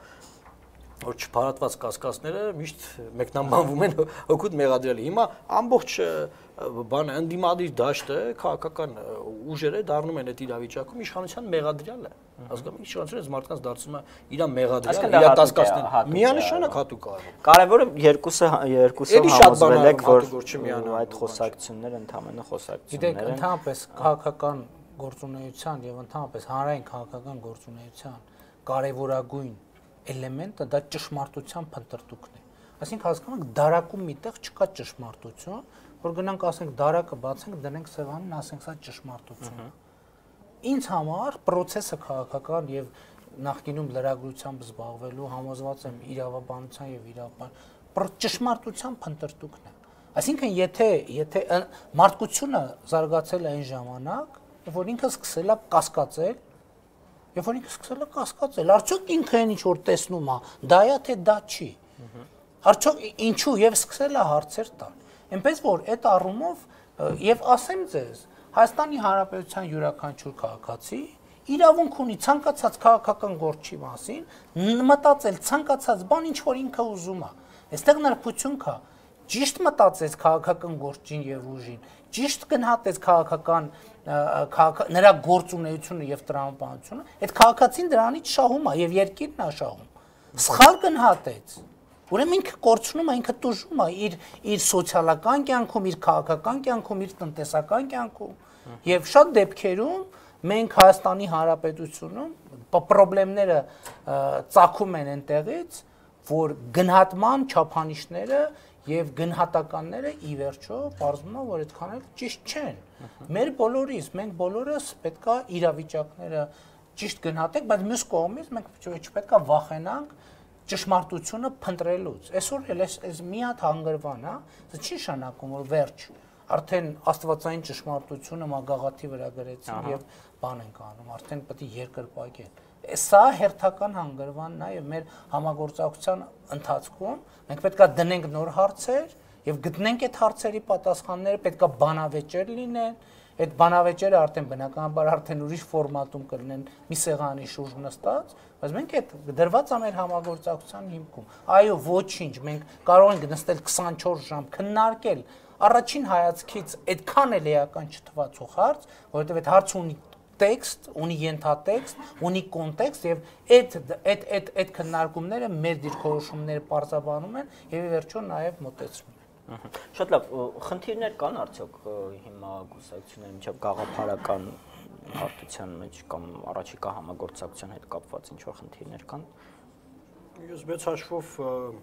որ չփարատված կասկածները միշտ մեկնաբանվում են օգուտ մեղադրելի։ Հիմա ամբողջ բանը ընդդիմադիր դաշտը քաղաքական ուժերը դառնում են այդ իրավիճակում իշխանության մեղադրյալ է։ Ազգային իշխանությունը մարդկանց դարձնում է իր մեղադրյալ, իր կասկածներ։ Միանշանակ հատուկ կարևորը երկուսը համոզվել եք, որ այդ խոսակցությունները ընդհանրապես խոսակցություններ են։ Գիտեք, ընդհանրապես քաղաքական գործունեության եւ ընդհանրապես հանրային քաղաքական գործունեության կարևորագույն էլեմենտը դա ճշմարտության փնտրտուքն է։ Այսինքն հասկանում եք, դարակում միտեղ չկա ճշմարտություն, որ գնանք ասենք դարակը բացենք, դնենք սեղանին, ասենք սա ճշմարտությունն է։ Ինձ համար process-ը քաղաքական եւ նախկինում լրագրությամբ զբաղվելու համոզված եմ իրավաբանության եւ ճշմարտության փնտրտուքն է։ Այսինքն եթե մարդկությունը զարգացել է այն ժամանակ, որ ինքը սկսել է կասկածել, Երբ որ ինքը սկսել է կասկածել, արդյոք ինքը այն ինչ որ տեսնում է, դա է թե դա չի։ Արդյոք ինչու եւ սկսել է հարցեր տալ։ Այնպես որ այդ առումով եւ ասեմ ձեզ, Հայաստանի Հանրապետության յուրաքանչյուր քաղաքացի իրավունք ունի ցանկացած քաղաքական գործի մասին մտածել ցանկացած բան, ինչ որ ինքը ուզում է։ Այստեղ նրբություն կա։ Ճիշտ մտածեց քաղաքական գործին եւ ուժին, ճիշտ գնահատեց քաղաքական նրա գործունեությունը եւ տրամաբանությունը, այդ քաղաքացին դրանից շահում է եւ երկիրն է շահում։ Սխալ գնահատեց, ուրեմն ինքը կորցնում է, ինքը տուժում է իր սոցիալական կյանքում, իր քաղաքական կյանքում, իր տնտեսական կյանքում եւ շատ դեպքերում մենք Հայաստանի Հանրապետությունում խնդիրները ծագում են այնտեղից, որ գնահատման չափանիշները եւ գնահատականները ի վերջո պարզվում է, որ այդքան էլ ճիշտ չեն։ Մեր բոլորիս, մենք բոլորս պետքա իրավիճակները ճիշտ գնահատենք, բայց մյուս կողմից մենք չպետքա վախենանք ճշմարտությունը փնտրելուց։ Այսօր էլ այս մի հատ հանգրվան, հա, դա չի նշանակում, որ վերջ արդեն աստվածային ճշմարտությունը մագաղաթի վրա գրեցին եւ բան ենք անում, արդեն պետք է երկրպագեն։ Սա հերթական հանգրվանն է եւ մեր համագործակցության ընթացքում մենք պետքա դնենք նոր հարցեր եւ գտնենք այդ հարցերի պատասխանները, պետքա բանավեճեր լինեն, այդ բանավեճերը արդեն բնականաբար արդեն ուրիշ ֆորմատում կլինեն, մի սեղանի շուրջ նստած, բայց մենք այդ դրված է մեր համագործակցության հիմքում։ Այո, ոչինչ, մենք կարող ենք նստել 24 ժամ քննարկել առաջին հայացքից այդքան էլ էական չթվացող հարց, որովհետեւ այդ հարցը ունի տեքստ, ունի ենթատեքստ, ունի կոնտեքստ եւ այդ քննարկումները մեր դիրքորոշումները պարզաբանում են եւ ի վերջո նաեւ մոտեցնում են։ Շատ լավ, խնդիրներ կան արդյոք հիմա գուսակցությունների միջև գաղափարական հարթության մեջ կամ առաջիկա համագործակցության հետ կապված ինչ որ խնդիրներ կան։ Ես մեծ հաշվով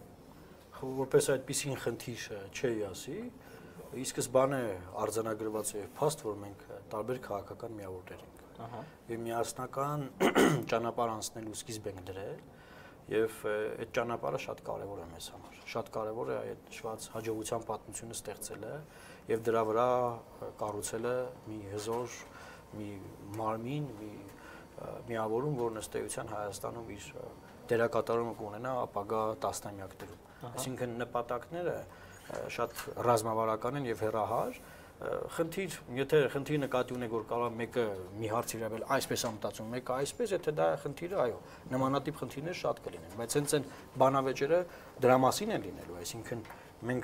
որպես այդպիսին խնդիր չէի ասի, ի սկզբանե արձանագրված է փաստ, որ մենք տարբեր քաղաքական միավորներ ենք։ Եվ միասնական ճանապարհ անցնելու սկիզբ ենք դրել եւ այդ ճանապարհը շատ կարեւոր է մեզ համար։ Շատ կարեւոր է այդ նշված հաջողության պատմությունը ստեղծելը եւ դրա վրա կառուցելը մի հզոր մի մարմին, մի միավորում, որն ըստ էության Հայաստանում իր դերակատարումը կունենա ապագա տասնամյակներում։ Այսինքն նպատակները շատ ռազմավարական են եւ հեռահար։ Խնդիր, եթե խնդիր նկատի ունեք, որ կարող է մեկը մի հարց իրավել այսպես ամտածում, մեկը այսպես, եթե դա է խնդիրը, այո, նմանատիպ խնդիրներ շատ կլինեն, բայց հենց այն բանավեճերը դրա մասին են լինելու, այսինքն մենք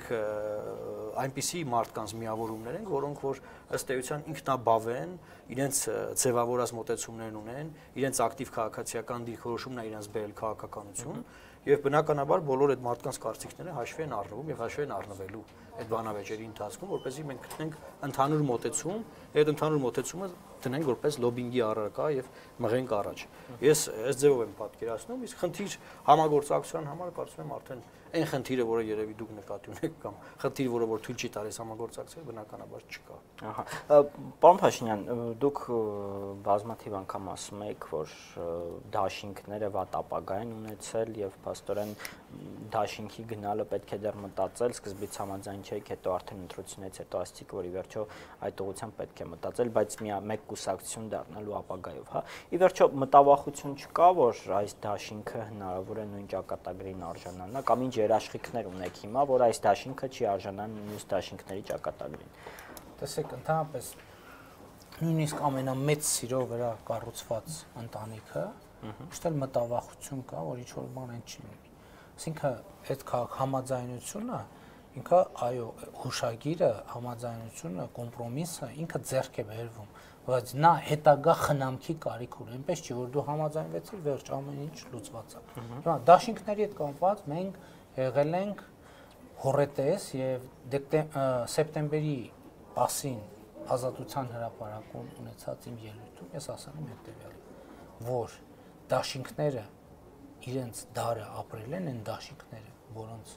այնպիսի մարդկանց միավորումներ ենք, որոնք որ ըստ էության ինքնաբավ են, իրենց ձևավորած մոտեցումներն ունեն, իրենց ակտիվ քաղաքացիական դիրքորոշումն է իրենց բերել քաղաքականություն, եւ բնականաբար բոլոր այդ մարդկանց կարծիքները հաշվի են առնվում եւ հաշվի են առնվելու այդ բանավեճերի ընթացքում, որպեսզի մենք գտնենք ընդհանուր մոտեցում, այդ ընդհանուր մոտեցումը դնենք որպես լոբինգի առարկա եւ մղենք առաջ։ Ես այս ձևով եմ պատկերացնում, իսկ խնդիր համագործակցության համար կարծում եմ արդեն այն խնդիրը, որը երևի դուք նկատի ունեք կամ խնդիրը, որը որ թույլ չի տալիս համագործակցել, բնականաբար չկա։ Ահա։ Պարոն Փաշինյան, դուք բազմաթիվ անգամ ասում եք, որ դաշինքները վատ ապագա են ունեցել եւ փաստորեն դաշինքի գնալը պետք է դեռ մտածել, սկզբից համաձայն չէիք, հետո արդեն ընտրությունից հետո ասացիք, որ ի վերջո այդ ուղղությամբ պետք է մտածել, բայց մեկ կուսակցություն դառնալու ապագայով, հա։ Ի վերջո մտավախություն չկա, որ այս դաշինքը հնարավոր է նույն ճակատագրին արժանանա կամ ինչ երաշխիքներ ունեք հիմա, որ այս դաշինքը չի արժանան մյուս դաշինքների ճակատագրին։ Տեսեք, ընդհանրապես նույնիսկ ամենամեծ սիրո վրա կառուցված ընտանիքը ոչ էլ մտավախություն կա, որ ինչ որ բան չի լինի։ Այսինքն այդ համաձայնությունը ինքը այո հուշագիրը, համաձայնությունը, կոմպրոմիսը ինքը ձեռք է բերվում, բայց նա հետագա խնամքի կարիք ունի, այնպես չի որ դու համաձայնվեցիր, վերջ ամեն ինչ լուծված է։ Հիմա դաշինքների հետ կապված մենք եղել ենք հոռետես եւ սեպտեմբերի 10-ին Ազատության հրապարակում ունեցած իմ ելույթում ես ասել եմ հետեւյալը, որ դաշինքները իրենց դարը ապրել են այն դաշինքները, որոնց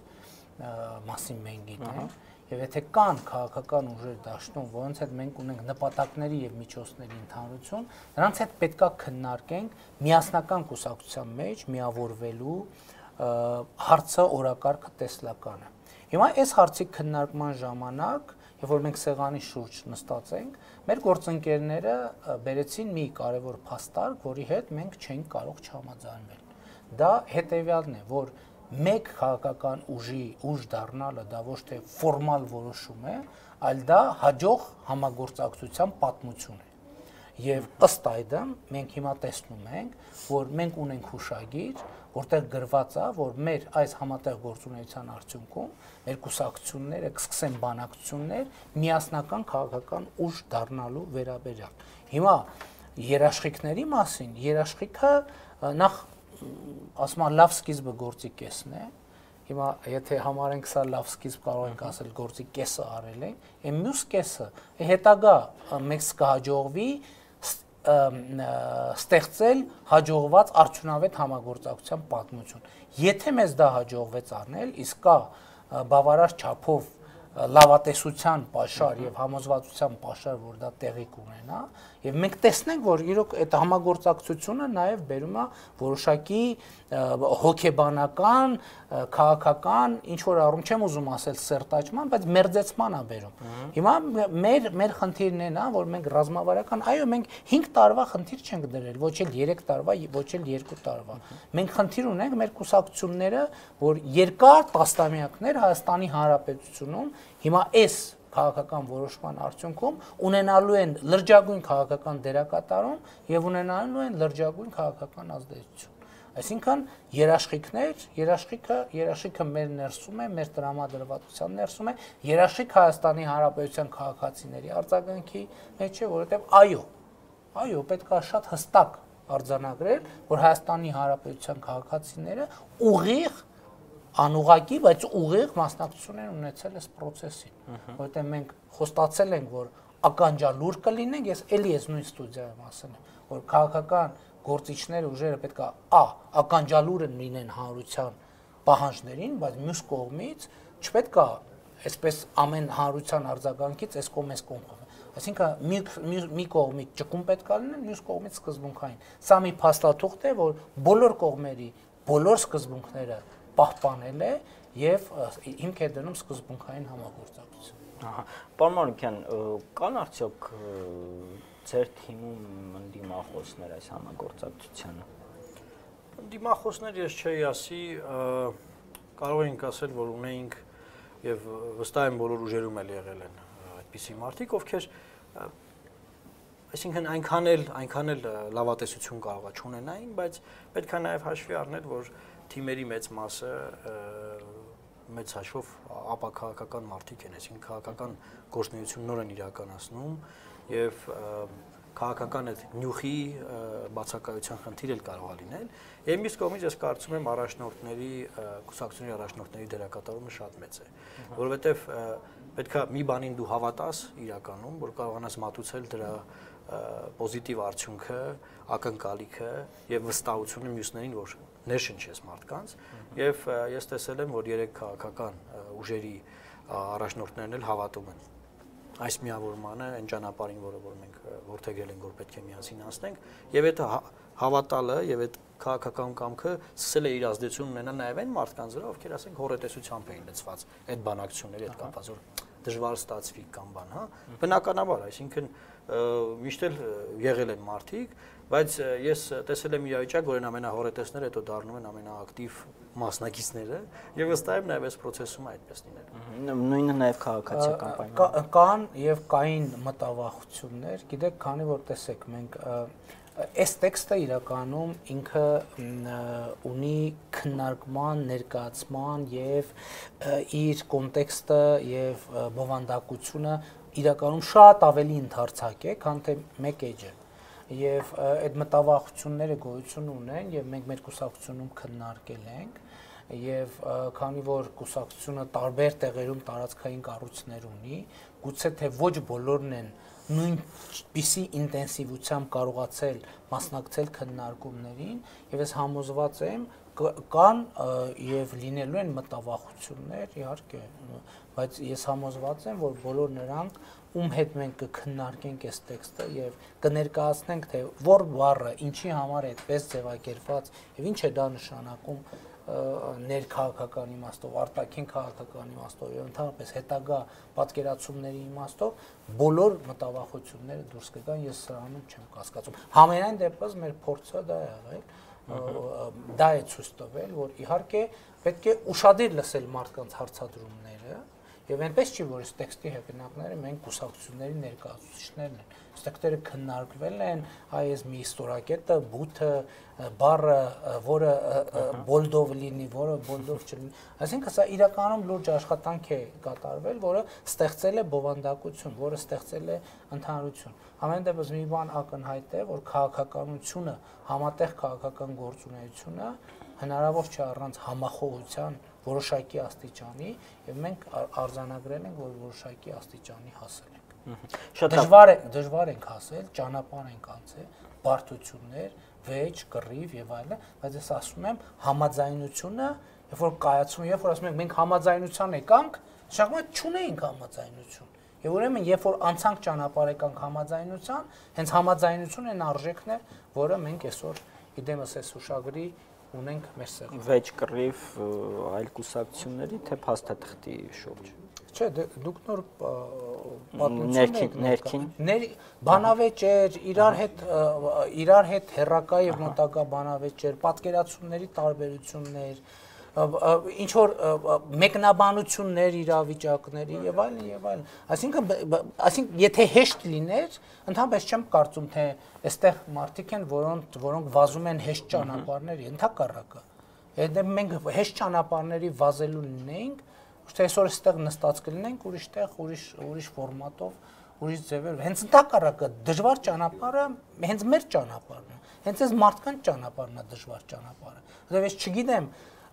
մասին մենք գիտենք, եւ եթե կան քաղաքական ուժեր դաշտում, որոնց հետ մենք ունենք նպատակների եւ միջոցների ընդհանրություն, նրանց հետ պետքա քննարկենք միասնական կուսակցության մեջ միավորվելու հարցը օրակարգը տեսլականը։ Հիմա այս հարցի քննարկման ժամանակ, երբ որ մենք սեղանի շուրջ նստած ենք, մեր գործընկերները բերեցին մի կարևոր փաստարկ, որի հետ մենք չենք կարող չհամաձայնել։ Դա հետեւյալն է, որ մեկ քաղաքական ուժ դառնալը դա ոչ թե ֆորմալ որոշում է, այլ դա հաջող համագործակցության պատմություն է։ Եվ ըստ այդմ մենք հիմա տեսնում ենք, որ մենք ունենք հուշագիր, որտեղ գրված է, որ մեր այս համատեղ գործունեության արդյունքում մեր կուսակցությունները կսկսեն բանակցություններ միասնական քաղաքական ուժ դառնալու վերաբերյալ։ Հիմա երաշխիքների մասին, երաշխիքը նախ ասում եմ լավ սկիզբը գործի կեսն է։ Հիմա եթե համարենք սա լավ սկիզբ կարող ենք ասել գործի կեսը արել ենք, այն մյուս կեսը հետագա մեզ կհաջողվի ստեղծել հաջողված արդյունավետ համագործակցության պատմություն։ Եթե մեզ դա հաջողվեց անել, իսկ կա բավարար չափով լավատեսության պաշար եւ համոզվածության պաշար, որ դա տեղի կունենա, եւ մենք տեսնենք, որ իրոք այդ համագործակցությունը նաեւ բերում է որոշակի հոգեբանական, քաղաքական, ինչ որ առում չեմ ուզում ասել սերտաճման, բայց մերձեցման է բերում։ Հիմա մեր խնդիրն է նա, որ մենք ռազմավարական, այո, մենք 5 տարվա խնդիր չենք դրել, ոչ էլ 3 տարվա, ոչ էլ 2 տարվա։ Մենք խնդիր ունենք մեր կուսակցությունները, որ երկար տասնամյակներ Հայաստանի Հանրապետությունում հիմա այս քաղաքական որոշման արդյունքում ունենալու են լրջագույն քաղաքական դերակատարում եւ ունենալու են լրջագույն քաղաքական ազդեցություն։ Այսինքն երաշխիքը մեր ներսում է, մեր տրամադրվածության ներսում է, երաշխիք Հայաստանի Հանրապետության քաղաքացիների արձագանքի մեջ է, որովհետեւ այո, պետք է շատ հստակ արձանագրել, որ Հայաստանի Հանրապետության քաղաքացիները ուղիղ անուղակի, բայց ուղիղ մասնակցություն են ունեցել այս process-ին, որովհետեւ մենք խոստացել ենք, որ ականջալուր կլինենք, ես էլի ես նույն ստուդիայում ասել եմ, որ քաղաքական գործիչները ուժերը պետք է ականջալուր լինեն հանրության պահանջներին, բայց մյուս կողմից չպետք է այսպես ամեն հանրության արձագանքից այս կողմ այս կողմ։ Այսինքն մի կողմից ճկուն պետք է լինեն, մյուս կողմից սկզբունքային։ Սա մի փաստաթուղթ է, որ բոլոր կողմերի բոլոր սկզբունքները պահպանել է եւ հիմք է դնում սկզբունքային համագործակցություն։ Ահա, պարոն Մարուկյան, կան արդյոք ձեր թիմում ընդդիմախոսներ այս համագործակցությանը։ Ընդդիմախոսներ ես չէի ասի, կարող ենք ասել, որ ունեինք եւ վստահ եմ բոլոր ուժերում էլ եղել են այդպիսի մարդիկ, ովքեր այսինքն այնքան էլ լավատեսություն կարողա չունենային, բայց պետք է նաեւ հաշվի առնել, որ թիմերի մեծ մասը մեծ հաշվով ապաքաղաքական մարդիկ են, այսինքն քաղաքական գործունեություն նոր են իրականացնում եւ քաղաքական այդ նյութի բացակայության խնդիր էլ կարող է լինել։ Եվ մյուս կողմից ես կարծում եմ առաջնորդների, կուսակցությունների առաջնորդների դերակատարումը շատ մեծ է, որովհետեւ պետքա մի բանին դու հավատաս իրականում, որ կարողանաս մատուցել դրա պոզիտիվ արդյունքը, ակնկալիքը եւ վստահությունը մյուսներին, որ ներշնչես մարդկանց, եւ ես տեսել եմ, որ 3 քաղաքական ուժերի առաջնորդներն էլ հավատում են այս միավորմանը, այն ճանապարհին, որը մենք որդեգրել ենք, որ պետք է միասին անցնենք, եւ այդ հավատալը եւ այդ քաղաքական կամքը սկսել է իր ազդեցություն ունենալ նաեւ այն մարդկանց վրա, ովքեր ասենք հոռետեսությամբ էին լցված այդ բանակցությունների հետ կապված, որ դժվար ստացվի կամ բան, հա, բնականաբար, այսինքն միշտ էլ եղել են մարդիկ, բայց ես տեսել եմ իրավիճակ, որ այն ամենահոռետեսները հետո դառնում են ամենաակտիվ մասնակիցները, եւ վստահ եմ նաեւ այս process-ում այդպես լինել։ Նույնը նաեւ քաղաքացիական պայմաններ կան եւ կային մտավախություններ, գիտեք, քանի որ տեսեք, մենք այս տեքստը իրականում ինքը ունի քննարկման, ներկայացման եւ իր կոնտեքստը եւ բովանդակությունը իրականում շատ ավելի ընդարձակ է, քան թե մեկ էջը։ Եվ այդ մտավախությունները գոյություն ունեն եւ մենք մեր կուսակցությունում քննարկել ենք եւ քանի որ կուսակցությունը տարբեր տեղերում տարածքային կառույցներ ունի, գուցե թե ոչ բոլորն են նույնպիսի ինտենսիվությամբ կարողացել մասնակցել քննարկումներին եւ ես համոզված եմ կան եւ լինելու են մտավախություններ իհարկե, բայց ես համոզված եմ, որ բոլոր նրանք ում հետ մենք կքննարկենք այս տեքստը եւ կներկայացնենք թե որ բառը ինչի համար է այդպես ձևակերպված եւ ինչ է դա նշանակում ներքաղաքական իմաստով, արտաքին քաղաքական իմաստով եւ ընդհանրապես հետագա պատկերացումների իմաստով բոլոր մտավախությունները դուրս կգան, ես սրանում չեմ կասկածում։ Համենայն դեպս մեր փորձը դա է եղել, դա է ցույց տվել, որ իհարկե պետք է ուշադիր լսել մարդկանց հարցադրումները եւ այնպես չի, որ այս տեքստի հեղինակները մենք կուսակցությունների ներկայացուցիչներն են։ Ստեղծերը քննարկվել են, այս մի ստորակետը, բութը, բառը, որը բոլդով լինի, որը բոլդով չլինի։ Այսինքն սա իրականում լուրջ աշխատանք է կատարվել, որը ստեղծել է բովանդակություն, որը ստեղծել է ընդհանրություն։ Ամեն դեպս մի բան ակնհայտ է, որ քաղաքականությունը, համատեղ քաղաքական գործունեությունը հնարավոր չէ առանց համախոհության որոշակի աստիճանի եւ մենք արձանագրել ենք, որ որոշակի աստիճանի հասել ենք։ Շատ դժվար ենք հասել, ճանապարհ ենք անցել, բարդություններ, վեճ, կռիվ եւ այլն, բայց ես ասում եմ համաձայնությունը, երբ որ կայացում, երբ որ ասում ենք մենք համաձայնության եկանք, շարունակում չունեինք համաձայնություն։ Եվ ուրեմն երբ որ անցանք ճանապարհ եկանք համաձայնության, հենց համաձայնությունն են արժեքներ, որը մենք այսօր իդեմս այս հուշագրի ունենք մեր սեղանում։ Վեճ կռիվ այլ կուսակցությունների թե փաստաթղթի շուրջ։ Չէ, դուք նոր պատմություն ներքին բանավեճեր, իրար հետ հերրակա եւ մոտակա բանավեճեր, պատկերացումների տարբերություններ, ինչ որ մեկնաբանություններ իրավիճակների եւ այլն եւ այլն։ Այսինքն եթե հեշտ լիներ, ընդհանրապես չեմ կարծում թե այստեղ մարդիկ են, որոնք վազում են հեշտ ճանապարհների, ընդհակառակը։ Եթե մենք հեշտ ճանապարհների վազելու լինեինք, թե այսօր այստեղ նստած կլինենք ուրիշ տեղ, ուրիշ ֆորմատով, ուրիշ ձևերով։ Հենց ընդհակառակը դժվար ճանապարհը հենց մեր ճանապարհն է։ Հենց այս մարդկանց ճանապարհն է դժվար ճանապարհը։ Որովհետեւ ես չգիտեմ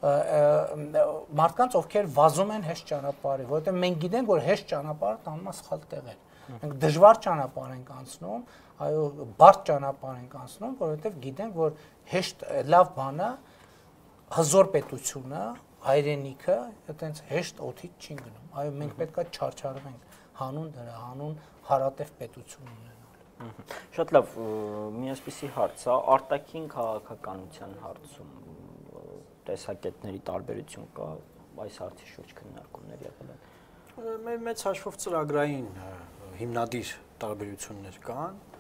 մարդկանց ովքեր վազում են հեշտ ճանապարհի, որովհետեւ մենք գիտենք, որ հեշտ ճանապարհը տանում է սխալ տեղեր։ Մենք դժվար ճանապարհ ենք անցնում, այո, բարդ ճանապարհ ենք անցնում, որովհետեւ գիտենք, որ հեշտ լավ բանը հզոր պետությունը, հայրենիքը, այտենց հեշտ օդից չի գնում։ Այո, մենք պետքա չարչարվենք հանուն դրա, հանուն հարատև պետություն ունենալ։ Շատ լավ, մի այսպիսի հարց է, արտաքին քաղաքականության հարցում տեսակետների տարբերություն կա, այս հարցի շուրջ քննարկումներ եղել են։ Մեծ հաշվով ծրագրային հիմնադիր տարբերություններ կան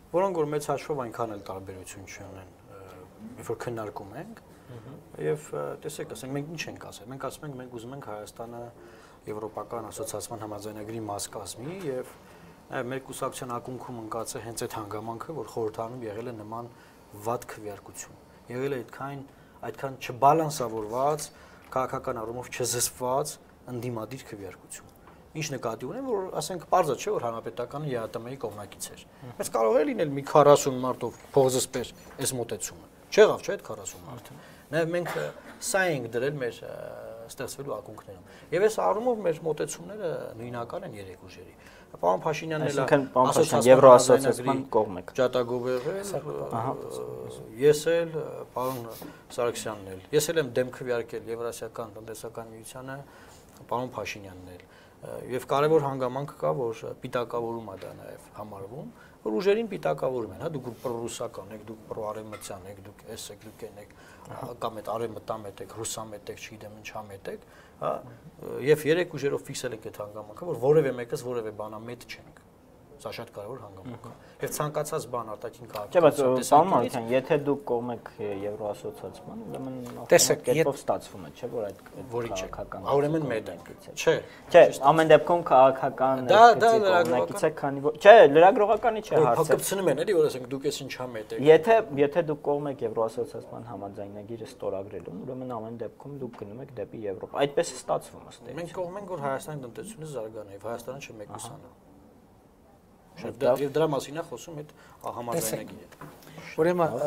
որոնք որ մեծ հաշվով այնքան էլ տարբերություն չունեն, երբ որ քննարկում ենք, եւ տեսեք, ասենք մենք ինչ ենք ասել։ Մենք ասում ենք, մենք ուզում ենք Հայաստանը Եվրոպական ասոցիացիան համաձայնագրի մաս կազմի եւ նաեւ մեր կուսակցության ակունքում ընկած է հենց այդ հանգամանքը, որ խորհրդանում եղել է նման վատ քվեարկություն։ Եղել է այդքան չբալանսավորված, քաղաքական առումով չզսպված ընդդիմադիր քվեարկություն։ Ինչ նկատի ունեմ, որ ասենք պարզ չէ, որ հանրապետականը ԵԱՏՄ-ի կողմնակից էր։ Բայց կարող է լինել մի 40 մարտով փողզսպեր այս մոտեցումը։ Չեղավ, չէ՞ այդ 40 մարդը։ Նաև մենք սա ենք դրել մեր ստեղծվելու ակունքներում։ Եվ այս առումով մեր մոտեցումները նույնական են երեք ուժերի։ Պարոն Փաշինյանն էլ Եվրոասոցիացիան կողմ եք։ Ջատագովեղել, ես էլ, պարոն Սարգսյանն էլ։ Ես էլ եմ դեմ քվեարկել Եվրասիական տնտեսական միությանը, պարոն Փաշինյանն էլ։ Եվ կարևոր հանգամանք կա, որ պիտակավորում է դա նաև համարվում, որ ուժերին պիտակավորում են, հա, դուք պրոռուսական եք, դուք պրոարևմտյան եք, դուք էս եք, դուք են եք, կամ այդ արևմտամետ եք, ռուսամետ եք, չգիտեմ ինչ համետ եք, հա, եւ երեք ուժերով ֆիքսել եք այդ հանգամանքը, որ որևէ մեկս որևէ բանամետ չենք։ Սա շատ կարևոր հանգամանք է։ Եվ ցանկացած բան արտաքին քաղաքական պարոն Մարության, եթե դուք կողմ եք Եվրոասոցիացիան, ուրեմն կերպով ստացվում է, չէ՞ որ այդ քաղաքական։ Ուրեմն մեծ ենք։ Չէ։ Չէ, ամեն դեպքում քաղաքական կողմնակից է, քանի որ չէ, լրագրողականի չէ հարցը։ Փակկպցնում են էլի, որ ասենք դուք էս ինչա մետ եք։ Եթե դուք կողմ եք Եվրոասոցիացիան համաձայնագիրը ստորագրելուն, ուրեմն ամեն դեպքում դուք գնում եք դեպի Եվրոպա։ Այդպես է ստացվում ըստ էության։ Մենք կողմ ենք, որ Հայաստանի տնտեսությունը զարգանա, եւ Հայաստանը չմեկուսանա։ Եվ դրա մասին է խոսում այդ համաձայնագիրը։ Ուրեմն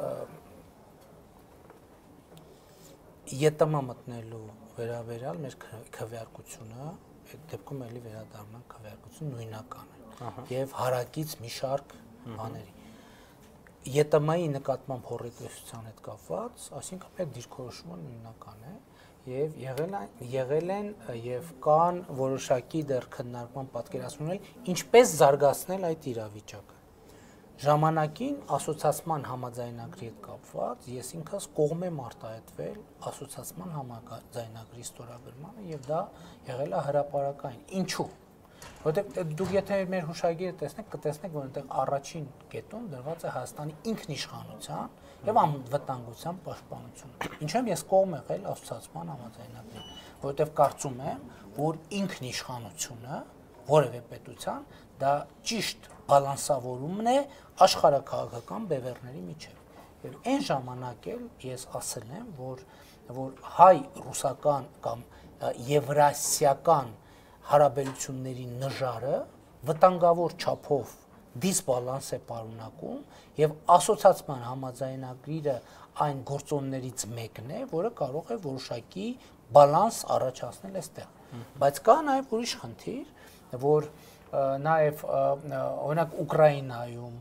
ԵՏՄ մտնելու վերաբերյալ մեր քվեարկությունը այդ դեպքում էլի վերադառնանք քվեարկություն նույնական է եւ հարակից մի շարք բաների ԵՏՄ-ի նկատմամբ հորետեսության հետ կապված, այսինքն այդ դիրքորոշումը նույնական է եւ եղել են եւ կան որոշակի դեռ քննարկման պատկերացումներ ինչպես զարգացնել այդ իրավիճակը ժամանակին ասոցիացիան համաձայնագրի հետ կապված ես ինքս կողմ եմ արտահայտվել ասոցիացիան համաձայնագրի ստորագրմանը եւ դա եղել է հրապարակային ինչու որովհետեւ դուք եթե մեր հուշագիրը տեսնեք կտեսնեք որ այնտեղ առաջին կետում դրված է Հայաստանի ինքնիշխանության եւ անվտանգության պաշտպանությունը ինչու՞ ես կողմ եղել ասոցիացիան համաձայնագրին որովհետեւ կարծում եմ որ ինքնիշխանությունը որևէ պետության դա ճիշտ բալանսավորումն է աշխարհակաղակական բևեռների միջև եւ այն ժամանակ էլ ես ասել եմ որ հայ-ռուսական կամ եվրասիական հարաբերությունների նժարը վտանգավոր չափով դիսբալանս է պարունակում եւ ասոցիացիան համաձայնագրիրը այն գործոններից մեկն է, որը կարող է որոշակի բալանս առաջացնել այստեղ։ Բայց կա նաեւ ուրիշ խնդիր, որ նաեւ օրինակ Ուկրաինայում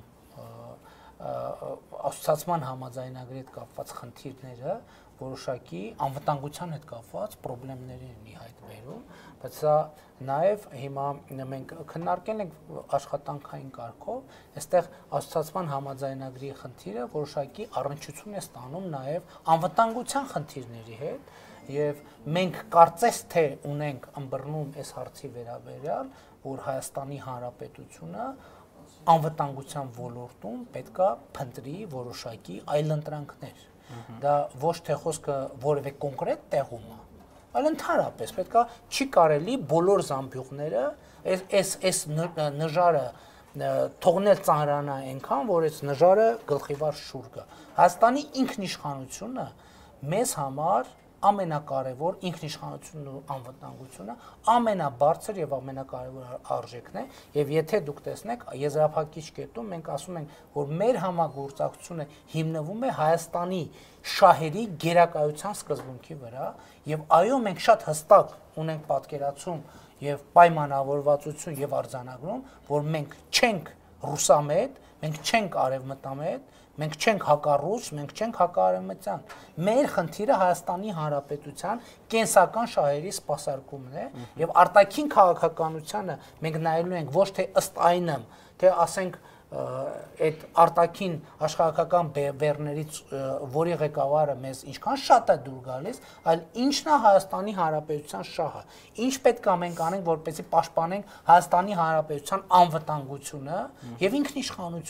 ասոցիացիան համաձայնագրի հետ կապված խնդիրները որոշակի անվտանգության հետ կապված խնդիրներ են ի հայտ բերում, բայց սա նաև հիմա մենք քննարկել ենք աշխատանքային կարգով, այստեղ ասոցիացիան համաձայնագրի խնդիրը որոշակի առնչություն է ստանում նաև անվտանգության խնդիրների հետ եւ մենք կարծես թե ունենք ըմբռնում այս հարցի վերաբերյալ, որ Հայաստանի Հանրապետությունը անվտանգության ոլորտում պետքա փնտրի որոշակի այլընտրանքներ։ Դա ոչ թե խոսքը որևէ կոնկրետ տեղում է, այլ ընդհանրապես պետքա չի կարելի բոլոր զամբյուղները այս նժարը թողնել ծանրանա այնքան, որ այս նժարը գլխիվար շուռ գա։ Հայաստանի ինքնիշխանությունը մեզ համար ամենակարևոր ինքնիշխանությունն ու անվտանգությունը ամենաբարձր եւ ամենակարևոր արժեքն է եւ եթե դուք տեսնեք եզրափակիչ կետում մենք ասում ենք որ մեր համագործակցությունը հիմնվում է Հայաստանի շահերի գերակայության սկզբունքի վրա եւ այո մենք շատ հստակ ունենք պատկերացում եւ պայմանավորվածություն եւ արձանագրում որ մենք չենք ռուսամետ, մենք չենք արևմտամետ Մենք չենք հակառուս, մենք չենք հակարևմտյան։ Մեր խնդիրը Հայաստանի Հանրապետության կենսական շահերի սպասարկումն է եւ արտաքին քաղաքականությանը մենք նայելու ենք ոչ թե ըստ այնմ, թե ասենք այդ արտաքին աշխարհական բևեռներից որի ղեկավարը մեզ ինչքան շատ է դուր գալիս, այլ ինչն է Հայաստանի Հանրապետության շահը։ Ինչ պետք է մենք անենք, որպեսզի պաշտպանենք Հայաստանի Հանրապետության անվտանգությունը եւ ինքնիշխանությունը։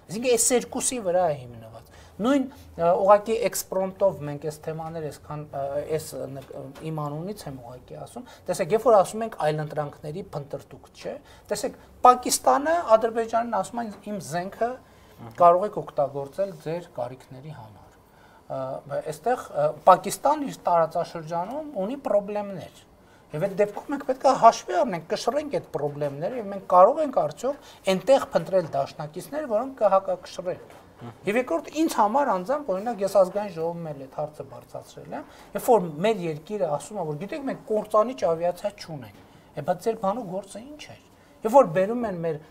Այսինքն այս երկուսի վրա է հիմնված։ Նույն ուղղակի էքսպրոմտով մենք այս թեմաները այսքան այս իմ անունից եմ ուղղակի ասում, տեսեք, երբ որ ասում ենք այլընտրանքների փնտրտուք, չէ՞, տեսեք, Պակիստանը Ադրբեջանին ասում է իմ զենքը կարող եք օգտագործել ձեր կարիքների համար։ Այստեղ Պակիստան իր տարածաշրջանում ունի խնդիրներ։ Եվ այդ դեպքում մենք պետք է հաշվի առնենք, կշռենք այդ խնդիրները եւ մենք կարող ենք արդյոք այնտեղ փնտրել դաշնակիցներ, որոնք կհակակշռեն։ Եվ երկրորդ ինձ համար անձամբ օրինակ ես ազգային ժողովում էլ այդ հարցը բարձրացրել եմ, երբ որ մեր երկիրը ասում է, որ գիտեք մենք կործանիչ ավիացիա չունենք, բայց ձեր բանու գործը ինչ է։ Երբ որ բերում են մեր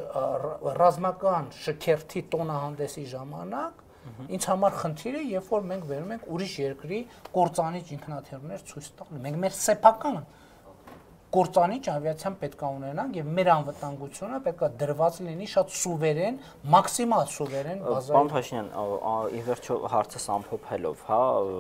ռազմական շքերթի տոնահանդեսի ժամանակ, ինձ համար խնդիրը, երբ որ մենք վերում ենք ուրիշ երկրի կործանիչ ինքնաթիռներ ցույց տալու։ Մենք մեր սեփական կործանիչ ավիացիան պետք է ունենանք եւ մեր անվտանգությունը պետք է դրված լինի շատ սուվերեն, մաքսիմալ սուվերեն բազայով։ Պարոն Փաշինյան, ի վերջո հարցս ամփոփելով, հա,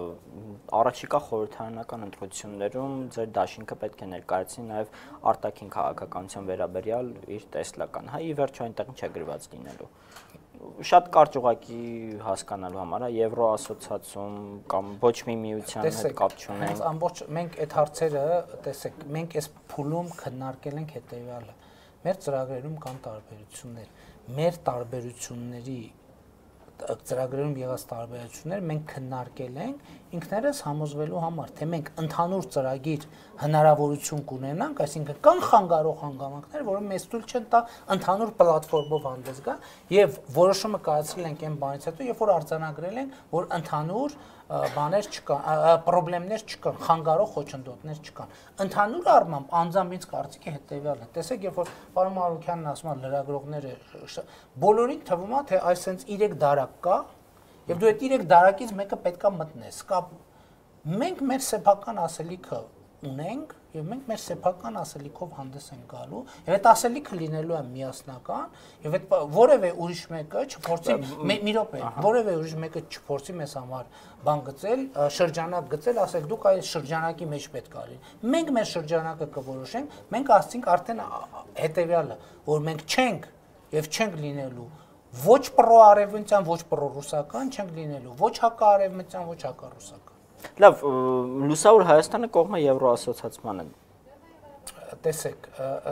առաջիկա խորհրդարանական ընտրություններում ձեր դաշինքը պետք է ներկայացնի նաեւ արտաքին քաղաքականության վերաբերյալ իր տեսլական, հա, ի վերջո այնտեղ ինչ է գրված լինելու։ Շատ կարճ ուղղակի հասկանալու համար, Եվրոասոցիացիում կամ ոչ մի միության հետ կապ չունենք։ Ամբողջ մենք այդ հարցերը, տեսեք, մենք այս փուլում քննարկել ենք հետեւյալը։ Մեր ծրագրերում կան տարբերություններ։ Մեր տարբերությունների ծրագրերում եղած տարբերություններ մենք քննարկել ենք ինքներս համոզվելու համար, թե մենք ընդհանուր ծրագիր հնարավորություն կունենանք, այսինքն կան խանգարող հանգամանքներ, որը մեզ թույլ չեն տա ընդհանուր պլատֆորմով հանդես գա, եւ որոշումը կայացրել ենք այն բանից հետո, երբ որ արձանագրել ենք, որ ընդհանուր բաներ չկան, խնդիրներ չկան, խանգարող խոչընդոտներ չկան։ Ընդհանուր առմամբ անձամբ ինձ կարծիքի հետեւյալն է։ Տեսեք, երբ որ պարոն Մարուքյանն ասում է լրագրողները բոլորին թվում է, թե այսպես 3 դարակ կա, եւ դու այդ 3 դարակից մեկը պետքա մտնես։ Մենք մեր սեփական ասելիքը ունենք եւ մենք մեր սեփական ասելիքով հանդես ենք գալու եւ այդ ասելիքը լինելու է միասնական եւ այդ որևէ ուրիշ մեկը չփորձի մի րոպե որևէ ուրիշ մեկը չփորձի մեզ համար բան գծել շրջանակ գծել ասել դուք այս շրջանակի մեջ պետք է լինի մենք մեր շրջանակը կորոշենք մենք ասցինք արդեն հետեւյալը որ մենք չենք եւ չենք լինելու ոչ պրոարևմտյան ոչ պրոռուսական չենք լինելու ոչ հակաարևմտյան ոչ հակառուսական Լավ, լուսավոր Հայաստանը կողմ է Եվրոասոցիացմանը։ Տեսեք,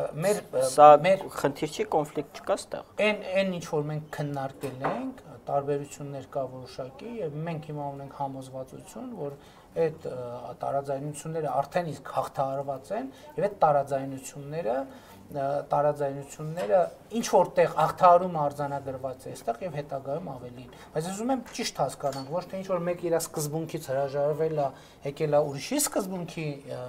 մեր խնդիր չի, կոնֆլիկտ չկա ստեղ։ Այն ինչ որ մենք քննարկել ենք, տարբերություններ կա որոշակի եւ մենք հիմա ունենք համոզվածություն, որ այդ տարաձայնությունները արդեն իսկ հաղթահարված են եւ այդ տարաձայնությունները ինչ որտեղ հաղթահարում արձանագրված է այստեղ եւ հետագայում ավելին բայց ես ուզում եմ ճիշտ հասկանանք ոչ թե ինչ որ մեկ իր սկզբունքից հրաժարվել է եկել է ուրիշի սկզբունքի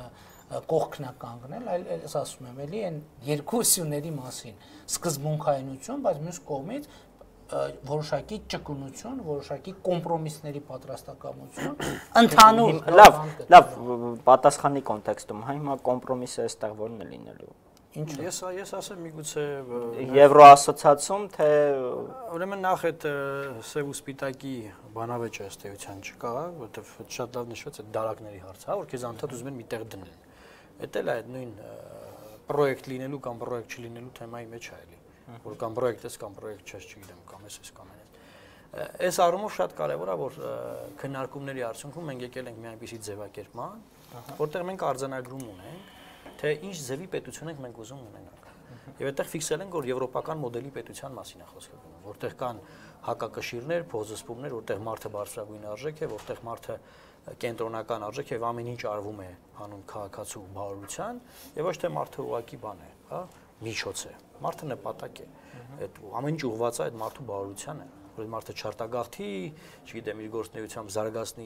կողքն է կանգնել այլ ես ասում եմ էլի այն երկու սյուների մասին սկզբունքայնություն բայց մյուս կողմից որոշակի ճկունություն, որոշակի կոմպրոմիսների պատրաստակամություն, ընդհանուր լավ պատասխանի կոնտեքստում, հա հիմա կոմպրոմիսը այստեղ որն է լինելու։ Ինչ ես ասեմ միգուցե Եվրոասոցիացիում թե ուրեմն նախ այդ սև ու սպիտակի բանավեճը ըստ էության չկա, որովհետև շատ լավ նշված է դարակների հարցը, հա որ քեզ անդադ ուզում են միտեղ դնել։ Էդ էլ է այդ նույն պրոյեկտ լինելու կամ պրոյեկտ չլինելու թեմայի մեջ է էլի, որ կամ պրոյեկտ ես կամ պրոյեկտ չես, չգիտեմ, կամ ես կամ այն։ Այս առումով շատ կարևոր է, որ քննարկումների արդյունքում մենք եկել ենք մի այնպիսի ձևակերպման, որտեղ մենք արձանագրում ունենք թե ինչ ձևի պետություն ենք մենք ուզում ունենանք։ Եվ այդտեղ ֆիքսել ենք, որ եվրոպական մոդելի պետության մասին է խոսքը գնում, որտեղ կան հակակշիռներ, փոխզսպումներ, որտեղ մարդը բարձրագույն արժեք է, որտեղ մարդը կենտրոնական արժեք է եւ ամեն ինչ արվում է հանուն քաղաքացու բարության, եւ ոչ թե մարդը ուղակի բան է, հա, միջոց է։ Մարդը նպատակ է։ Այդ ամեն ինչ ուղղված է այդ մարդու բարությանը, որ մարդը չարտագաղթի, չգիտեմ, իր գործունեությամբ զարգացնի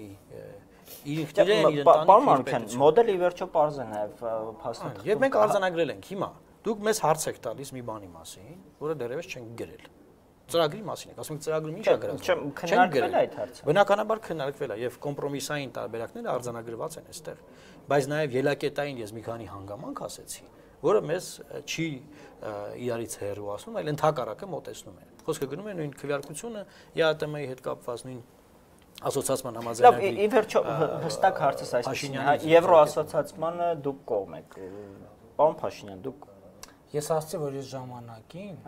իր ինքնին մոդելը ի վերջո պարզ է նաև փաստաթղթ։ Եվ մենք արձանագրել ենք հիմա։ Դուք մեզ հարց եք տալիս մի բանի մասին, որը դեռևս չենք գրել։ Ծրագրի մասին եք, ասում եք ծրագրում ինչ է գրած։ Քննարկվել է այդ հարցը։ Բնականաբար քննարկվել է եւ կոմպրոմիսային տարբերակները արձանագրված են այստեղ։ Բայց նաև ելակետային ես մի քանի հանգամանք ասեցի, որը մեզ չի իրարից հեռու ասում, այլ ընդհակառակը մոտեցնում է։ Խոսքը գնում է նույն քվեարկությունը ԵԱՏՄ-ի հետ կապված նույն ասոցիացիան համաձայնագրի։ Լավ, ի վերջո հստակ հարցս այսպեսին է, Եվրոասոցիացմանը դուք կողմ եք։ Պարոն Փաշինյան, դուք Ես ասացի, որ այս ժամանակին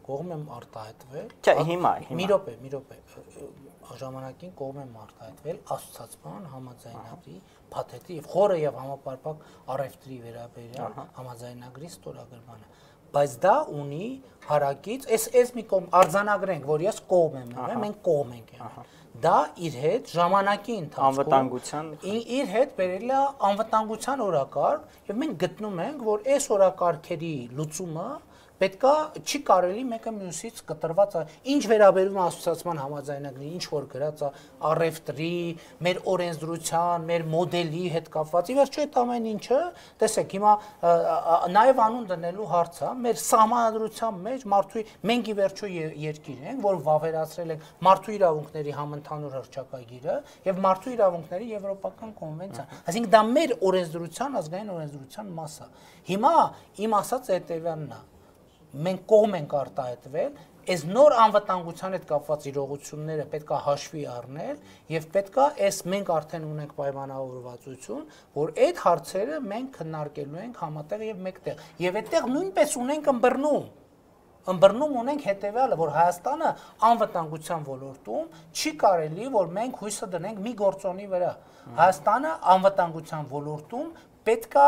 կողմ եմ արտահայտվել։ Չէ, հիմա։ Մի րոպե։ Ժամանակին կողմ եմ արտահայտվել ասոցիացիան համաձայնագրի փաթեթի եւ խորը եւ համապարփակ առևտրի վերաբերյալ համաձայնագրի ստորագրմանը։ Բայց դա ունի հարակից, այս մի կողմ արձանագրենք, որ ես կողմ եմ եղել, մենք կողմ ենք եղել։ Դա իր հետ ժամանակի ընթացքում անվտանգության իր հետ բերել է անվտանգության օրակարգ եւ մենք գտնում ենք, որ այս օրակարգերի լուծումը պետքա չի կարելի մեկը մյուսից կտրված ինչ վերաբերում է ասոցիացիան համաձայնագրի, ինչ որ գրած է առևտրի, մեր օրենսդրության, մեր մոդելի հետ կապված։ Ի վերջո այդ ամեն ինչը, տեսեք, հիմա նաև անուն դնելու հարց է, մեր սահմանադրության մեջ մարդու մենք ի վերջո երկիր ենք, որ վավերացրել ենք մարդու իրավունքների համընդհանուր հռչակագիրը եւ մարդու իրավունքների եվրոպական կոնվենցիան։ Այսինքն դա մեր օրենսդրության, ազգային օրենսդրության մաս է։ Հիմա իմ ասած հետեւյալն է, մենք կողմ ենք արտահայտվել, այս նոր անվտանգության հետ կապված իրողությունները պետքա հաշվի առնել եւ պետքա այս մենք արդեն ունենք պայմանավորվածություն, որ այդ հարցերը մենք քննարկելու ենք համատեղ եւ մեկտեղ։ Եվ այդտեղ նույնպես ունենք ըմբռնում ունենք հետեւյալը, որ Հայաստանը անվտանգության ոլորտում չի կարելի, որ մենք հույսը դնենք մի գործոնի վրա։ Հայաստանը անվտանգության ոլորտում պետքա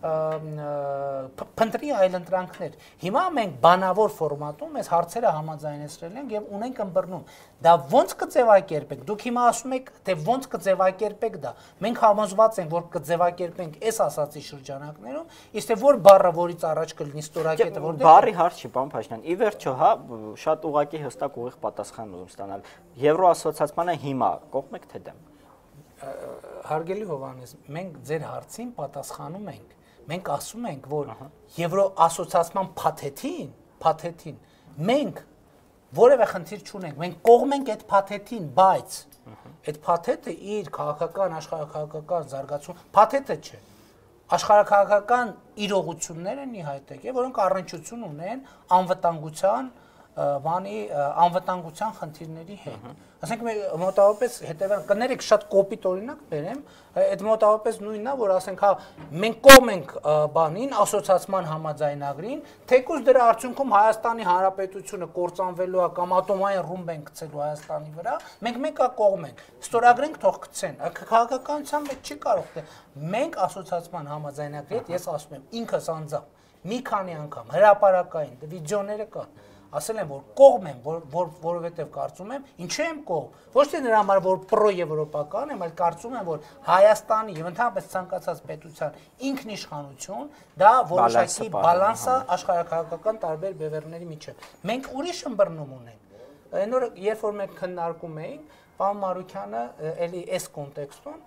փնտրի այլընտրանքներ։ Հիմա մենք բանավոր ֆորմատում այս հարցերը համաձայնեցրել ենք եւ ունենք ըմբռնում։ Դա ոնց կձևակերպենք։ Դուք հիմա ասում եք, թե ոնց կձևակերպեք դա։ Մենք համոզված ենք, որ կձևակերպենք այս ասացի շրջանակներում, իսկ թե որ բառը, որից առաջ կլինի ստորակետը, որտեղ բառի հարց չի, պարոն Փաշինյան։ Ի վերջո, հա, շատ ուղղակի հստակ ուղիղ պատասխան ուզում ստանալ։ Եվրոասոցիացիանը հիմա կողմ եք թե դեմ։ Հարգելի Հովհաննես, մենք ձեր հարցին պատասխանում ենք։ Մենք ասում ենք, որ Եվրոասոցիացիան փաթեթին մենք որևէ խնդիր չունենք։ Մենք կողմ ենք այդ փաթեթին, բայց այդ փաթեթը իր քաղաքական, աշխարհաքաղաքական զարգացում փաթեթը չէ։ Աշխարհաքաղաքական իրողություններ են իհայտ եկել, որոնք առնչություն ունեն անվտանգության անվտանգության խնդիրների հետ։ Ասենք մոտավորապես հետևյալ կներեք շատ կոպիտ օրինակ բերեմ, այդ մոտավորապես նույնն է, որ ասենք հա մենք կողմ ենք բանին, ասոցիացիան համաձայնագրին, թեկուզ դրա արդյունքում Հայաստանի Հանրապետությունը կործանվելու է կամ ատոմային ռումբ են գցելու Հայաստանի վրա, մենք մեկը կողմ ենք, ստորագրենք թող գցեն։ Քաղաքականության մեջ չի կարող մենք ասոցիացիան համաձայնագրի հետ ես ասում եմ ինքս անձամբ մի քանի անգամ հրապարակային վիդեոները կան ասել եմ, որ կողմ եմ, որովհետև կարծում եմ, ինչու եմ կողմ, ոչ թե նրա համար, որ պրո-եվրոպական եմ, այլ կարծում եմ, որ Հայաստանի եւ ընդհանրապես ցանկացած պետության ինքնիշխանություն դա որոշակի բալանս է աշխարհաքաղաքական տարբեր բևեռների միջեւ։ Մենք ուրիշ ըմբռնում ունենք։ Այն օրը, երբ որ մենք քննարկում էինք, պարոն Մարուքյանը էլի այս կոնտեքստում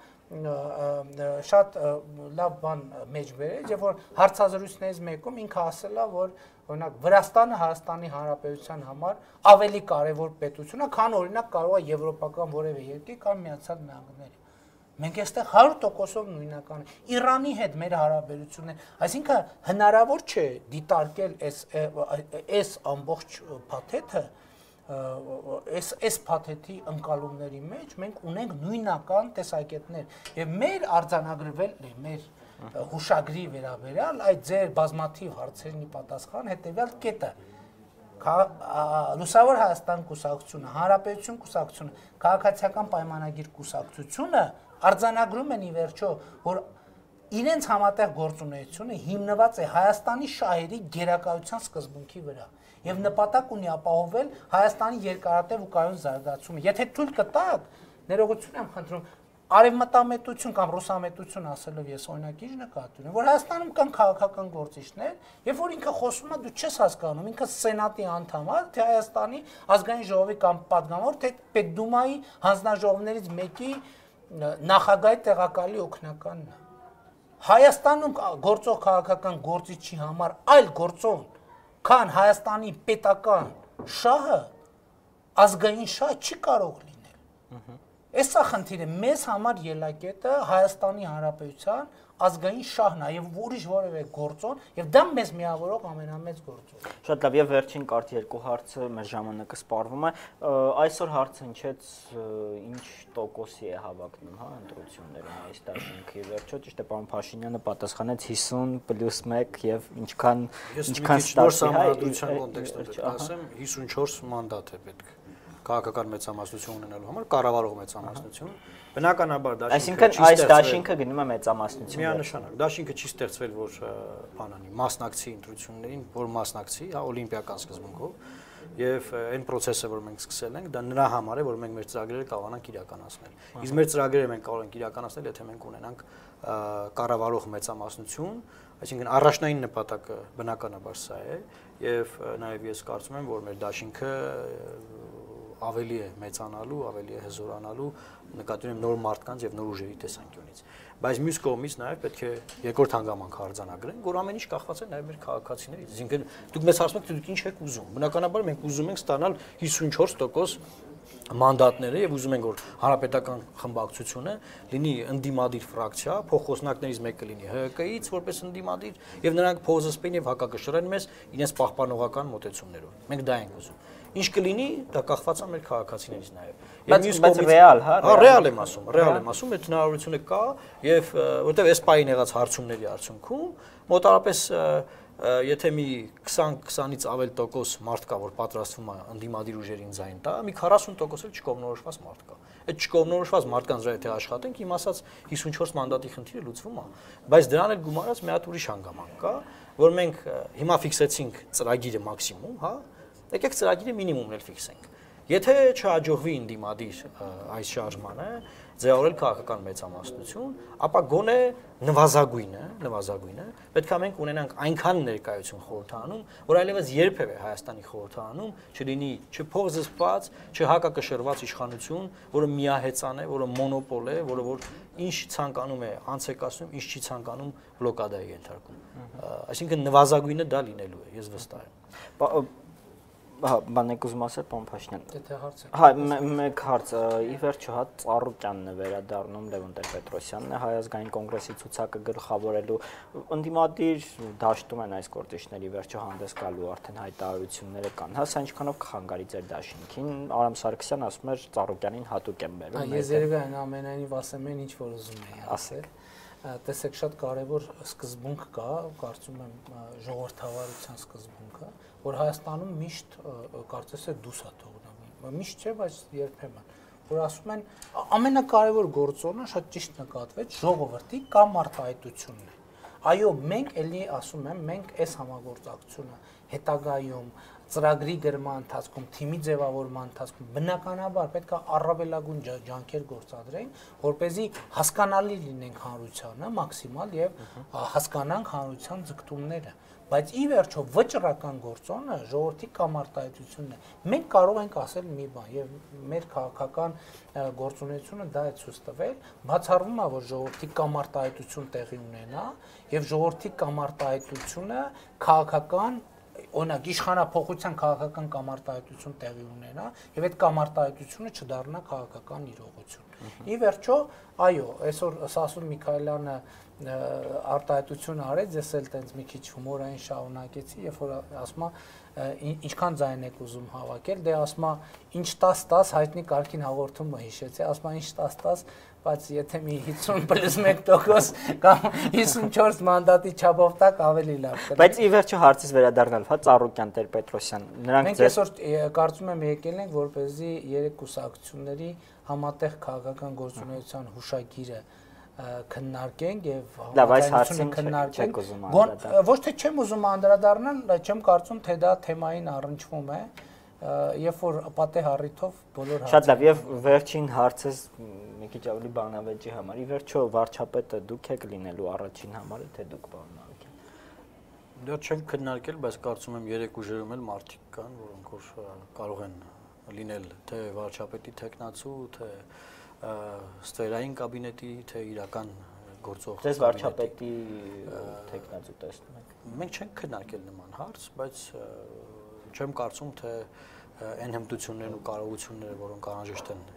շատ լավ բան մեջ բերեց, եւ որ հարցազրույցներից մեկում ինքը ասել է, որ օրինակ Վրաստանը Հայաստանի Հանրապետության համար ավելի կարևոր պետություն է, քան օրինակ կարող է եվրոպական որևէ երկիր կամ Միացյալ Նահանգները։ Մենք այստեղ 100%-ով նույնական Իրանի հետ մեր հարաբերություններ, այսինքն հնարավոր չէ դիտարկել այս ամբողջ փաթեթը այս փաթեթի ընկալումների մեջ մենք ունենք նույնական տեսակետներ եւ մեր արձանագրվել մեր հուշագրի վերաբերյալ այդ ձեր բազմաթիվ հարցերին պատասխան հետեւյալ կետը Լուսավոր Հայաստան կուսակցությունը, Հանրապետություն կուսակցությունը, քաղաքացիական պայմանագիր կուսակցությունը արձանագրում են ի վերջո, որ իրենց համատեղ գործունեությունը հիմնված է Հայաստանի շահերի գերակայության սկզբունքի վրա եւ նպատակ ունի ապահովել Հայաստանի երկարատև ու կայուն զարգացումը։ Եթե թույլ կտաք, ներողություն եմ խնդրում, արևմտամետություն կամ ռուսամետություն ասելով ես օրինակի նկատի ունեմ, որ Հայաստանում կան քաղաքական գործիչներ, երբ որ ինքը խոսում է, դու չես հասկանում, ինքը սենատի անդամ է, թե Հայաստանի ազգային ժողովի կամ падգամավոր, թե Պետդումայի հանձնաժողովներից մեկի նախագահի տեղակալի օգնականն է։ Հայաստանում գործող քաղաքական գործիչի համար այլ գործոն, քան Հայաստանի պետական շահը ազգային շահ չի կարող լինել։ Այս է խնդիրը, մեզ համար ելակետը Հայաստանի Հանրապետության ազգային շահն է եւ ուրիշ որևէ գործոն եւ դա մեզ միավորող ամենամեծ գործոնն է։ Շատ լավ, եւ վերջին կարճ երկու հարցը մեր ժամանակը սպառվում է։ Այսօր հարցը հնչեց ինչ տոկոսի է հավակնում, հա, ընտրություններում այս դաշինքի վերջո, ճիշտ է, պարոն Փաշինյանը պատասխանեց 50+1 եւ ինչքան ստացի, հա, համադրության կոնտեքստում ասեմ 54 մանդատ է պետք քաղաքական մեծամասնություն ունենալու համար, կառավարող մեծամասնություն։ Բնականաբար դաշինքը այսինքն այս դաշինքը գնում է մեծամասնություն։ Միանշանակ, դաշինքը չի ստեղծվել, որ բանանի մասնակցի ընտրություններին, որ մասնակցի, հա, օլիմպիական սկզբունքով, եւ այն process-ը, որ մենք սկսել ենք, դա նրա համար է, որ մենք մեր ծրագրերը կարողանանք իրականացնել։ Իսկ մեր ծրագրերը մենք կարող ենք իրականացնել, եթե մենք ունենանք կառավարող մեծամասնություն, այսինքն առաջնային նպատակը բնականաբար սա է, եւ նաեւ ես կարծում եմ, որ մեր դաշինքը ավելի է մեծանալու, ավելի է հզորանալու նկատի ունեմ նոր մարդկանց եւ նոր ուժերի տեսանկյունից։ Բայց մյուս կողմից նաեւ պետք է երկրորդ հանգամանք արձանագրենք, որ ամեն ինչ կախված է նաեւ մեր քաղաքացիներից։ Այսինքն դուք մեզ հարցնում եք, դուք ինչ եք ուզում։ Բնականաբար մենք ուզում ենք ստանալ 54% մանդատները եւ ուզում ենք, որ հանրապետական խմբակցությունը լինի ընդդիմադիր ֆրակցիա, փոխոսնակներից մեկը լինի ՀՀԿ-ից որպես ընդդիմադիր եւ նրանք փոխզսպեն եւ հակակշռեն մեզ իրենց պահպանողական մոտեցումներով։ Մենք դա ենք ուզում։ Ինչ կլինի, դա կախված է մեր քաղաքացիներից նաեւ։ Բայց ռեալ, հա, ռեալ եմ ասում, այդ հնարավորությունը կա եւ որտեւ այս պահին եղած հարցումների արդյունքում մոտարապես եթե մի 20-20-ից ավել տոկոս մարդ կա, որ պատրաստվում է ընդդիմադիր ուժերին ձայն տա, մի 40% էլ չկողմնորոշված մարդ կա։ Այդ չկողմնորոշված մարդկանց վրա եթե աշխատենք, իմ ասած 54 մանդատի խնդիրը լուծվում է, բայց դրան էլ գումարած մի հատ ուրիշ հանգամանք կա, որ մենք հիմա ֆիքսեցինք ծրագիրը մաքսիմում, հա, եկեք ծրագիրը մինիմումն էլ ֆիքսենք։ Եթե չհաջողվի ընդդիմադիր այս շարժմանը ձևավորել քաղաքական մեծամասնություն, ապա գոնե նվազագույնը պետք է մենք ունենանք այնքան ներկայություն խորհրդարանում, որ այլևս երբևէ Հայաստանի խորհրդարանում չլինի չփոխզսպված, չհակակշռված իշխանություն, որը միահեծան է, որը մոնոպոլ է, որը որ ինչ ցանկանում է անցեկացնում, ինչ չի ցանկանում բլոկադայի ենթարկում։ Այսինքն նվազագույնը դա լինելու է, ես վստահ եմ։ Հա, բան եք ուզում ասել, պարոն Փաշինյան։ Եթե հարց է։ Հա, մեկ հարց, ի վերջո հա Ծառուկյանն է վերադառնում, Լևոն Տեր-Պետրոսյանն է Հայ ազգային կոնգրեսի ցուցակը գլխավորելու, ընդդիմադիր դաշտում են այս գործիչների վերջո հանդես գալու արդեն հայտարարությունները կան։ Հա, սա ինչքանով կխանգարի ձեր դաշինքին։ Արամ Սարգսյանն ասում էր Ծառուկյանին հատուկ են բերում։ Ես երևի այն ամենայնիվ ասեմ այն, ինչ որ ուզում էի ասել։ Տեսեք, շատ կարևոր սկզբունք կա, կարծում եմ ժողովրդավարության սկզբունքը, որ Հայաստանում միշտ կարծես է դուս է թողնվում։ Միշտ չէ, բայց երբեմն, որ ասում են ամենակարևոր գործոնը շատ ճիշտ նկատվեց ժողովրդի կամ արտահայտությունն է։ Այո, մենք էլի ասում եմ, մենք այս համագործակցությունը հետագայում ծրագրի գրման ընթացքում, թիմի ձևավորման ընթացքում բնականաբար պետք է առավելագույն ջանքեր գործադրենք, որպեսզի հասկանալի լինենք հանրությանը մաքսիմալ եւ հասկանանք հանրության ձգտումները։ Բայց ի վերջո վճռական գործոնը ժողովրդի կամ արտահայտությունն է։ Մենք կարող ենք ասել մի բան եւ մեր քաղաքական գործունեությունը դա է ցույց տվել, բացառվում է, որ ժողովրդի կամ արտահայտություն տեղի ունենա եւ ժողովրդի կամ արտահայտությունը քաղաքական օրինակ իշխանափոխության քաղաքական կամարտահայտություն տեղի ունենա եւ այդ կամարտահայտությունը չդառնա քաղաքական իրողություն։ Ի վերջո, այո, այսօր Սասուն Միքայելյանը արտահայտություն արեց, ես էլ տենց մի քիչ հումորային շարունակեցի, երբ որ ասում է ինչքան ձայն եք ուզում հավաքել, դե ասում է ինչ 10-10 հայտնի կարգին հաղորդումը հիշեցի, ասում է ինչ 10-10, բայց եթե մի 50+1% կամ 54 մանդատի չափով տակ ավելի լավ կլինի։ Բայց ի վերջո հարցից վերադառնալ, հա Ծառուկյան, Տեր-Պետրոսյան, նրանք այսօր կարծում եմ եկել ենք, որպեսզի երեք կուսակցությունների համատեղ քաղաքական գործունեության հուշագիրը քննարկենք եւ համաձայնությունը քննարկենք։ Ոչ թե չեմ ուզում անդրադառնալ, չեմ կարծում թե դա թեմային առնչվում է, երբ որ պատե հառիթով բոլոր հարցերը։ Շատ լավ, եւ վերջին հարցս մի քիչ ավելի բանավեճի համար։ Ի վերջո վարչապետը դուք եք լինելու առաջին համարը, թե դուք, պարոն Մարուկյան։ Դա չեմ քննարկել, բայց կարծում եմ երեք ուժերում էլ մարդիկ կան, որոնք որ կարող են լինել թե վարչապետի տեխնացու, թե ստվերային կաբինետի, թե իրական գործող։ Ձեզ վարչապետի տեխնացու տեսնում եք։ Մենք չենք քննարկել նման հարց, բայց չեմ կարծում, թե այն հմտություններն ու կարողությունները, որոնք անհրաժեշտ են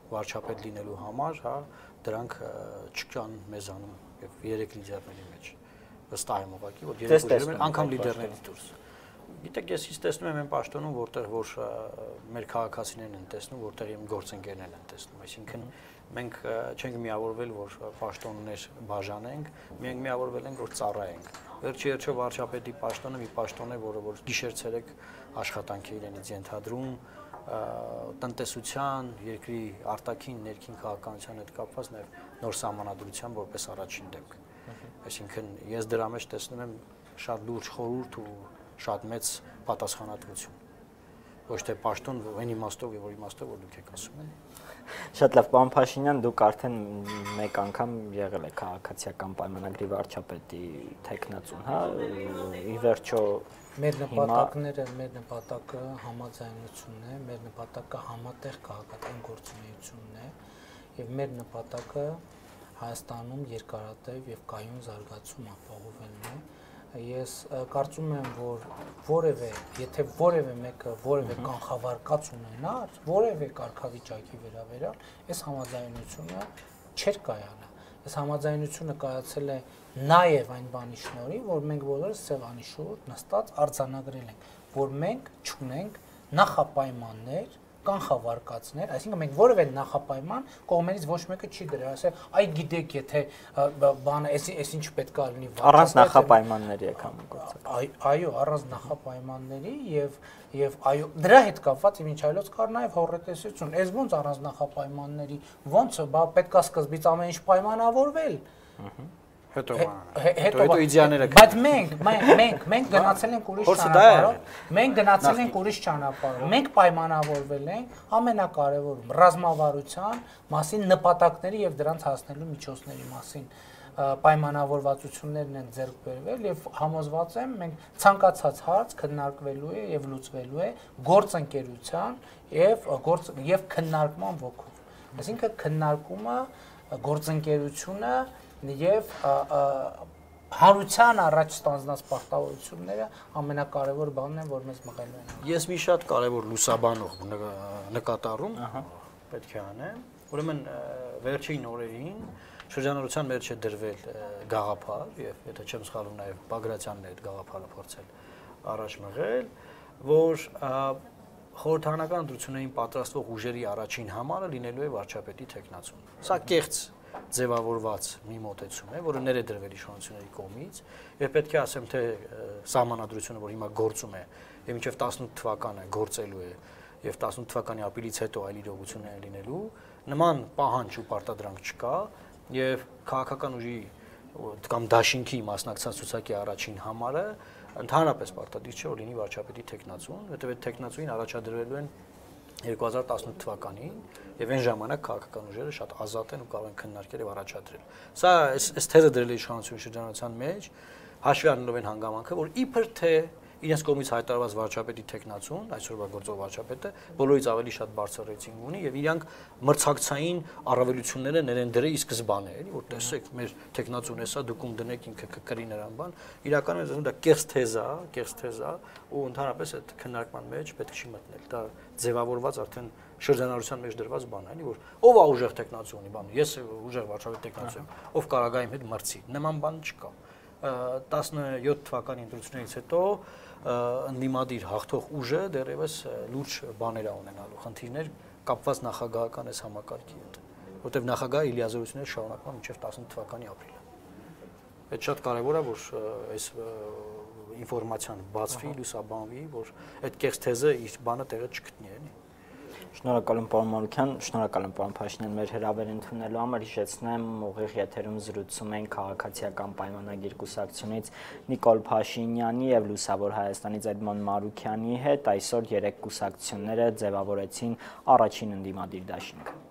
վարչապետ լինելու համար, հա, դրանք չկան մեզանում եւ 3 լիդերների մեջ։ Վստահ եմ ուղղակի, որ 3 ուժերում անգամ լիդերներից դուրս։ Գիտեք, ես ինձ տեսնում եմ այն պաշտոնում, որտեղ որ մեր քաղաքացիներն են տեսնում, որտեղ իմ գործընկերներն են տեսնում, այսինքն մենք չենք միավորվել, որ պաշտոններ բաժանենք, մենք միավորվել ենք, որ ծառայենք։ Վերջի վերջո վարչապետի պաշտոնը մի պաշտոն է, որը որ գիշեր-ցերեկ աշխատանք է իրենից ենթադրում, տնտեսության, երկրի արտաքին, ներքին քաղաքականության հետ կապված նաև նոր սահմանադրության որպես առաջին դեպք։ Այսինքն ես դրա մեջ տեսնում եմ շատ լուրջ խորհուրդ ու շատ մեծ պատասխանատվություն։ Ոչ թե պաշտոն այն իմաստով, որ իմաստով որ դուք եք ասում։ Շատ լավ, պարոն Փաշինյան, դուք արդեն մեկ անգամ եղել եք քաղաքացիական պայմանագրի վարչապետի տեխնացուն, հա, ի վերջո մեր նպատակը համաձայնությունն է, մեր նպատակը համատեղ քաղաքական գործունեությունն է եւ մեր նպատակը Հայաստանում երկարատև եւ կայուն զարգացում ապահովելն է։ Ես կարծում եմ, որ եթե որևէ մեկը որևէ կանխավարկած ունենար, որևէ կարգավիճակի վերաբերյալ, այս համաձայնությունը չէր կայանա։ Այս համաձայնությունը կայացել է նաև այն բանի շնորհիվ, որ մենք բոլորս սեղանի շուրջ նստած արձանագրել ենք, որ մենք չունենք նախապայմաններ կանխավարկածներ, այսինքն մենք որևէ նախապայման կողմերից ոչ մեկը չի դրել, ասել, այ գիտեք, եթե բանը էս ինչ պետք է լինի առանց նախապայմանների եկամ գործակալ։ Այո, առանց նախապայմանների եւ այո, դրա հետ կապված ինչ այլոց կար նաեւ հոռետեսություն։ Այս ոնց առանց նախապայմանների, ոնց պետք է սկզբից ամեն ինչ պայմանավորվել։ Հետո իդեաները։ Բայց մենք գնացել ենք ուրիշ ճանապարհով։ Մենք գնացել ենք ուրիշ ճանապարհով։ Մենք պայմանավորվել ենք ամենակարևորում ռազմավարության մասին նպատակների եւ դրանց հասնելու միջոցների մասին պայմանավորվածություններն են ձեռք բերվել եւ համոզված եմ մենք ցանկացած հարց քննարկվելու է եւ լուծվելու է գործընկերության եւ քննարկման ոգով։ Այսինքն քննարկումը, գործընկերությունը եւ հանրության առաջ ստանձնած պարտավորությունները ամենակարևոր բանն են, որ մեզ մղելու են։ Ես մի շատ կարևոր լուսաբանող նկատառում պետք է անեմ։ Ուրեմն վերջին օրերին շրջանառության մեջ է դրվել գաղափար եւ եթե չեմ սխալվում նաեւ Բագրատյանն է այդ գաղափարը փորձել առաջ մղել, որ խորհրդարանական ընտրություններին պատրաստվող ուժերի առաջին համարը լինելու է վարչապետի տեխնացուն։ Սա կեղծ ձևավորված մի մոտեցում է, որը ներդրվել իշխանությունների կողմից, եւ պետք է ասեմ, թե սահմանադրությունը, որ հիմա գործում է, եւ մինչեւ 18 թվականը գործելու է, եւ 18 թվականի ապրիլից հետո այլ իրողություններ են լինելու, նման պահանջ ու պարտադրանք չկա, եւ քաղաքական ուժի կամ դաշինքի մասնակցած ցուցակի առաջին համարը ընդհանրապես պարտադիր չէ, որ լինի վարչապետի տեխնացուն, որտեղ այդ տեխնացուին առաջադրվելու են 2018 թվականին եւ այն ժամանակ քաղաքական ուժերը շատ ազատ են ու կարող են քննարկել եւ առաջադրել։ Սա այս թեզը դրել է իշխանություն շրջանառության մեջ, հաշվի առնելով այն հանգամանքը, որ իբր թե իրենց կողմից հայտարարված վարչապետի տեխնացուն, այսօրվա գործող վարչապետը, բոլորից ավելի շատ բարձր ռեյտինգ ունի եւ իրանք մրցակցային առավելությունները ներեն դրել ի սկզբանե, էլի, որ տեսեք, մեր տեխնացուն էսա, դուք ում դնեք ինքը կկրի նրան բան, իրականում դա կեղծ թեզ է, ու ընդհանրապես այդ քննարկման մեջ պետք չի մտնել։ Դա ձևավորված արդեն շրջանառության մեջ դրված բան է, էլի, որ ով է ուժեղ տեխնացու ունի, բան, ես ուժեղ վարչապետ տեխնացու եմ, ով կարող է իմ հետ մրցի։ Նման բան չկա։ 17 թվականի ընտրություններից հետո ընդդիմադիր հաղթող ուժը դեռևս լուրջ բաներ ունենալու խնդիրներ կապված նախագահական այս համակարգի հետ, որտեղ նախագահը իլիազորություններ շարունակվում մինչև 18 թվականի ապրիլը։ Այդ շատ կարևոր է, որ այս ինֆորմացիան բացվի, լուսաբանվի, որ այդ կեղծ թեզը իր բանը տեղը չգտնի, էլի։ Շնորհակալ եմ պարոն Մարուքյան, շնորհակալ եմ պարոն Փաշինյան մեր հրավերը ընդունելու համար։ Հիշեցնեմ, ուղիղ եթերում զրուցում ենք քաղաքացիական պայմանագիր կուսակցությունից Նիկոլ Փաշինյանի եւ Լուսավոր Հայաստանից Էդմոն Մարուքյանի հետ։ Այսօր 3 կուսակցությունները ձևավորեցին առաջին ընդդիմադիր դաշինքը։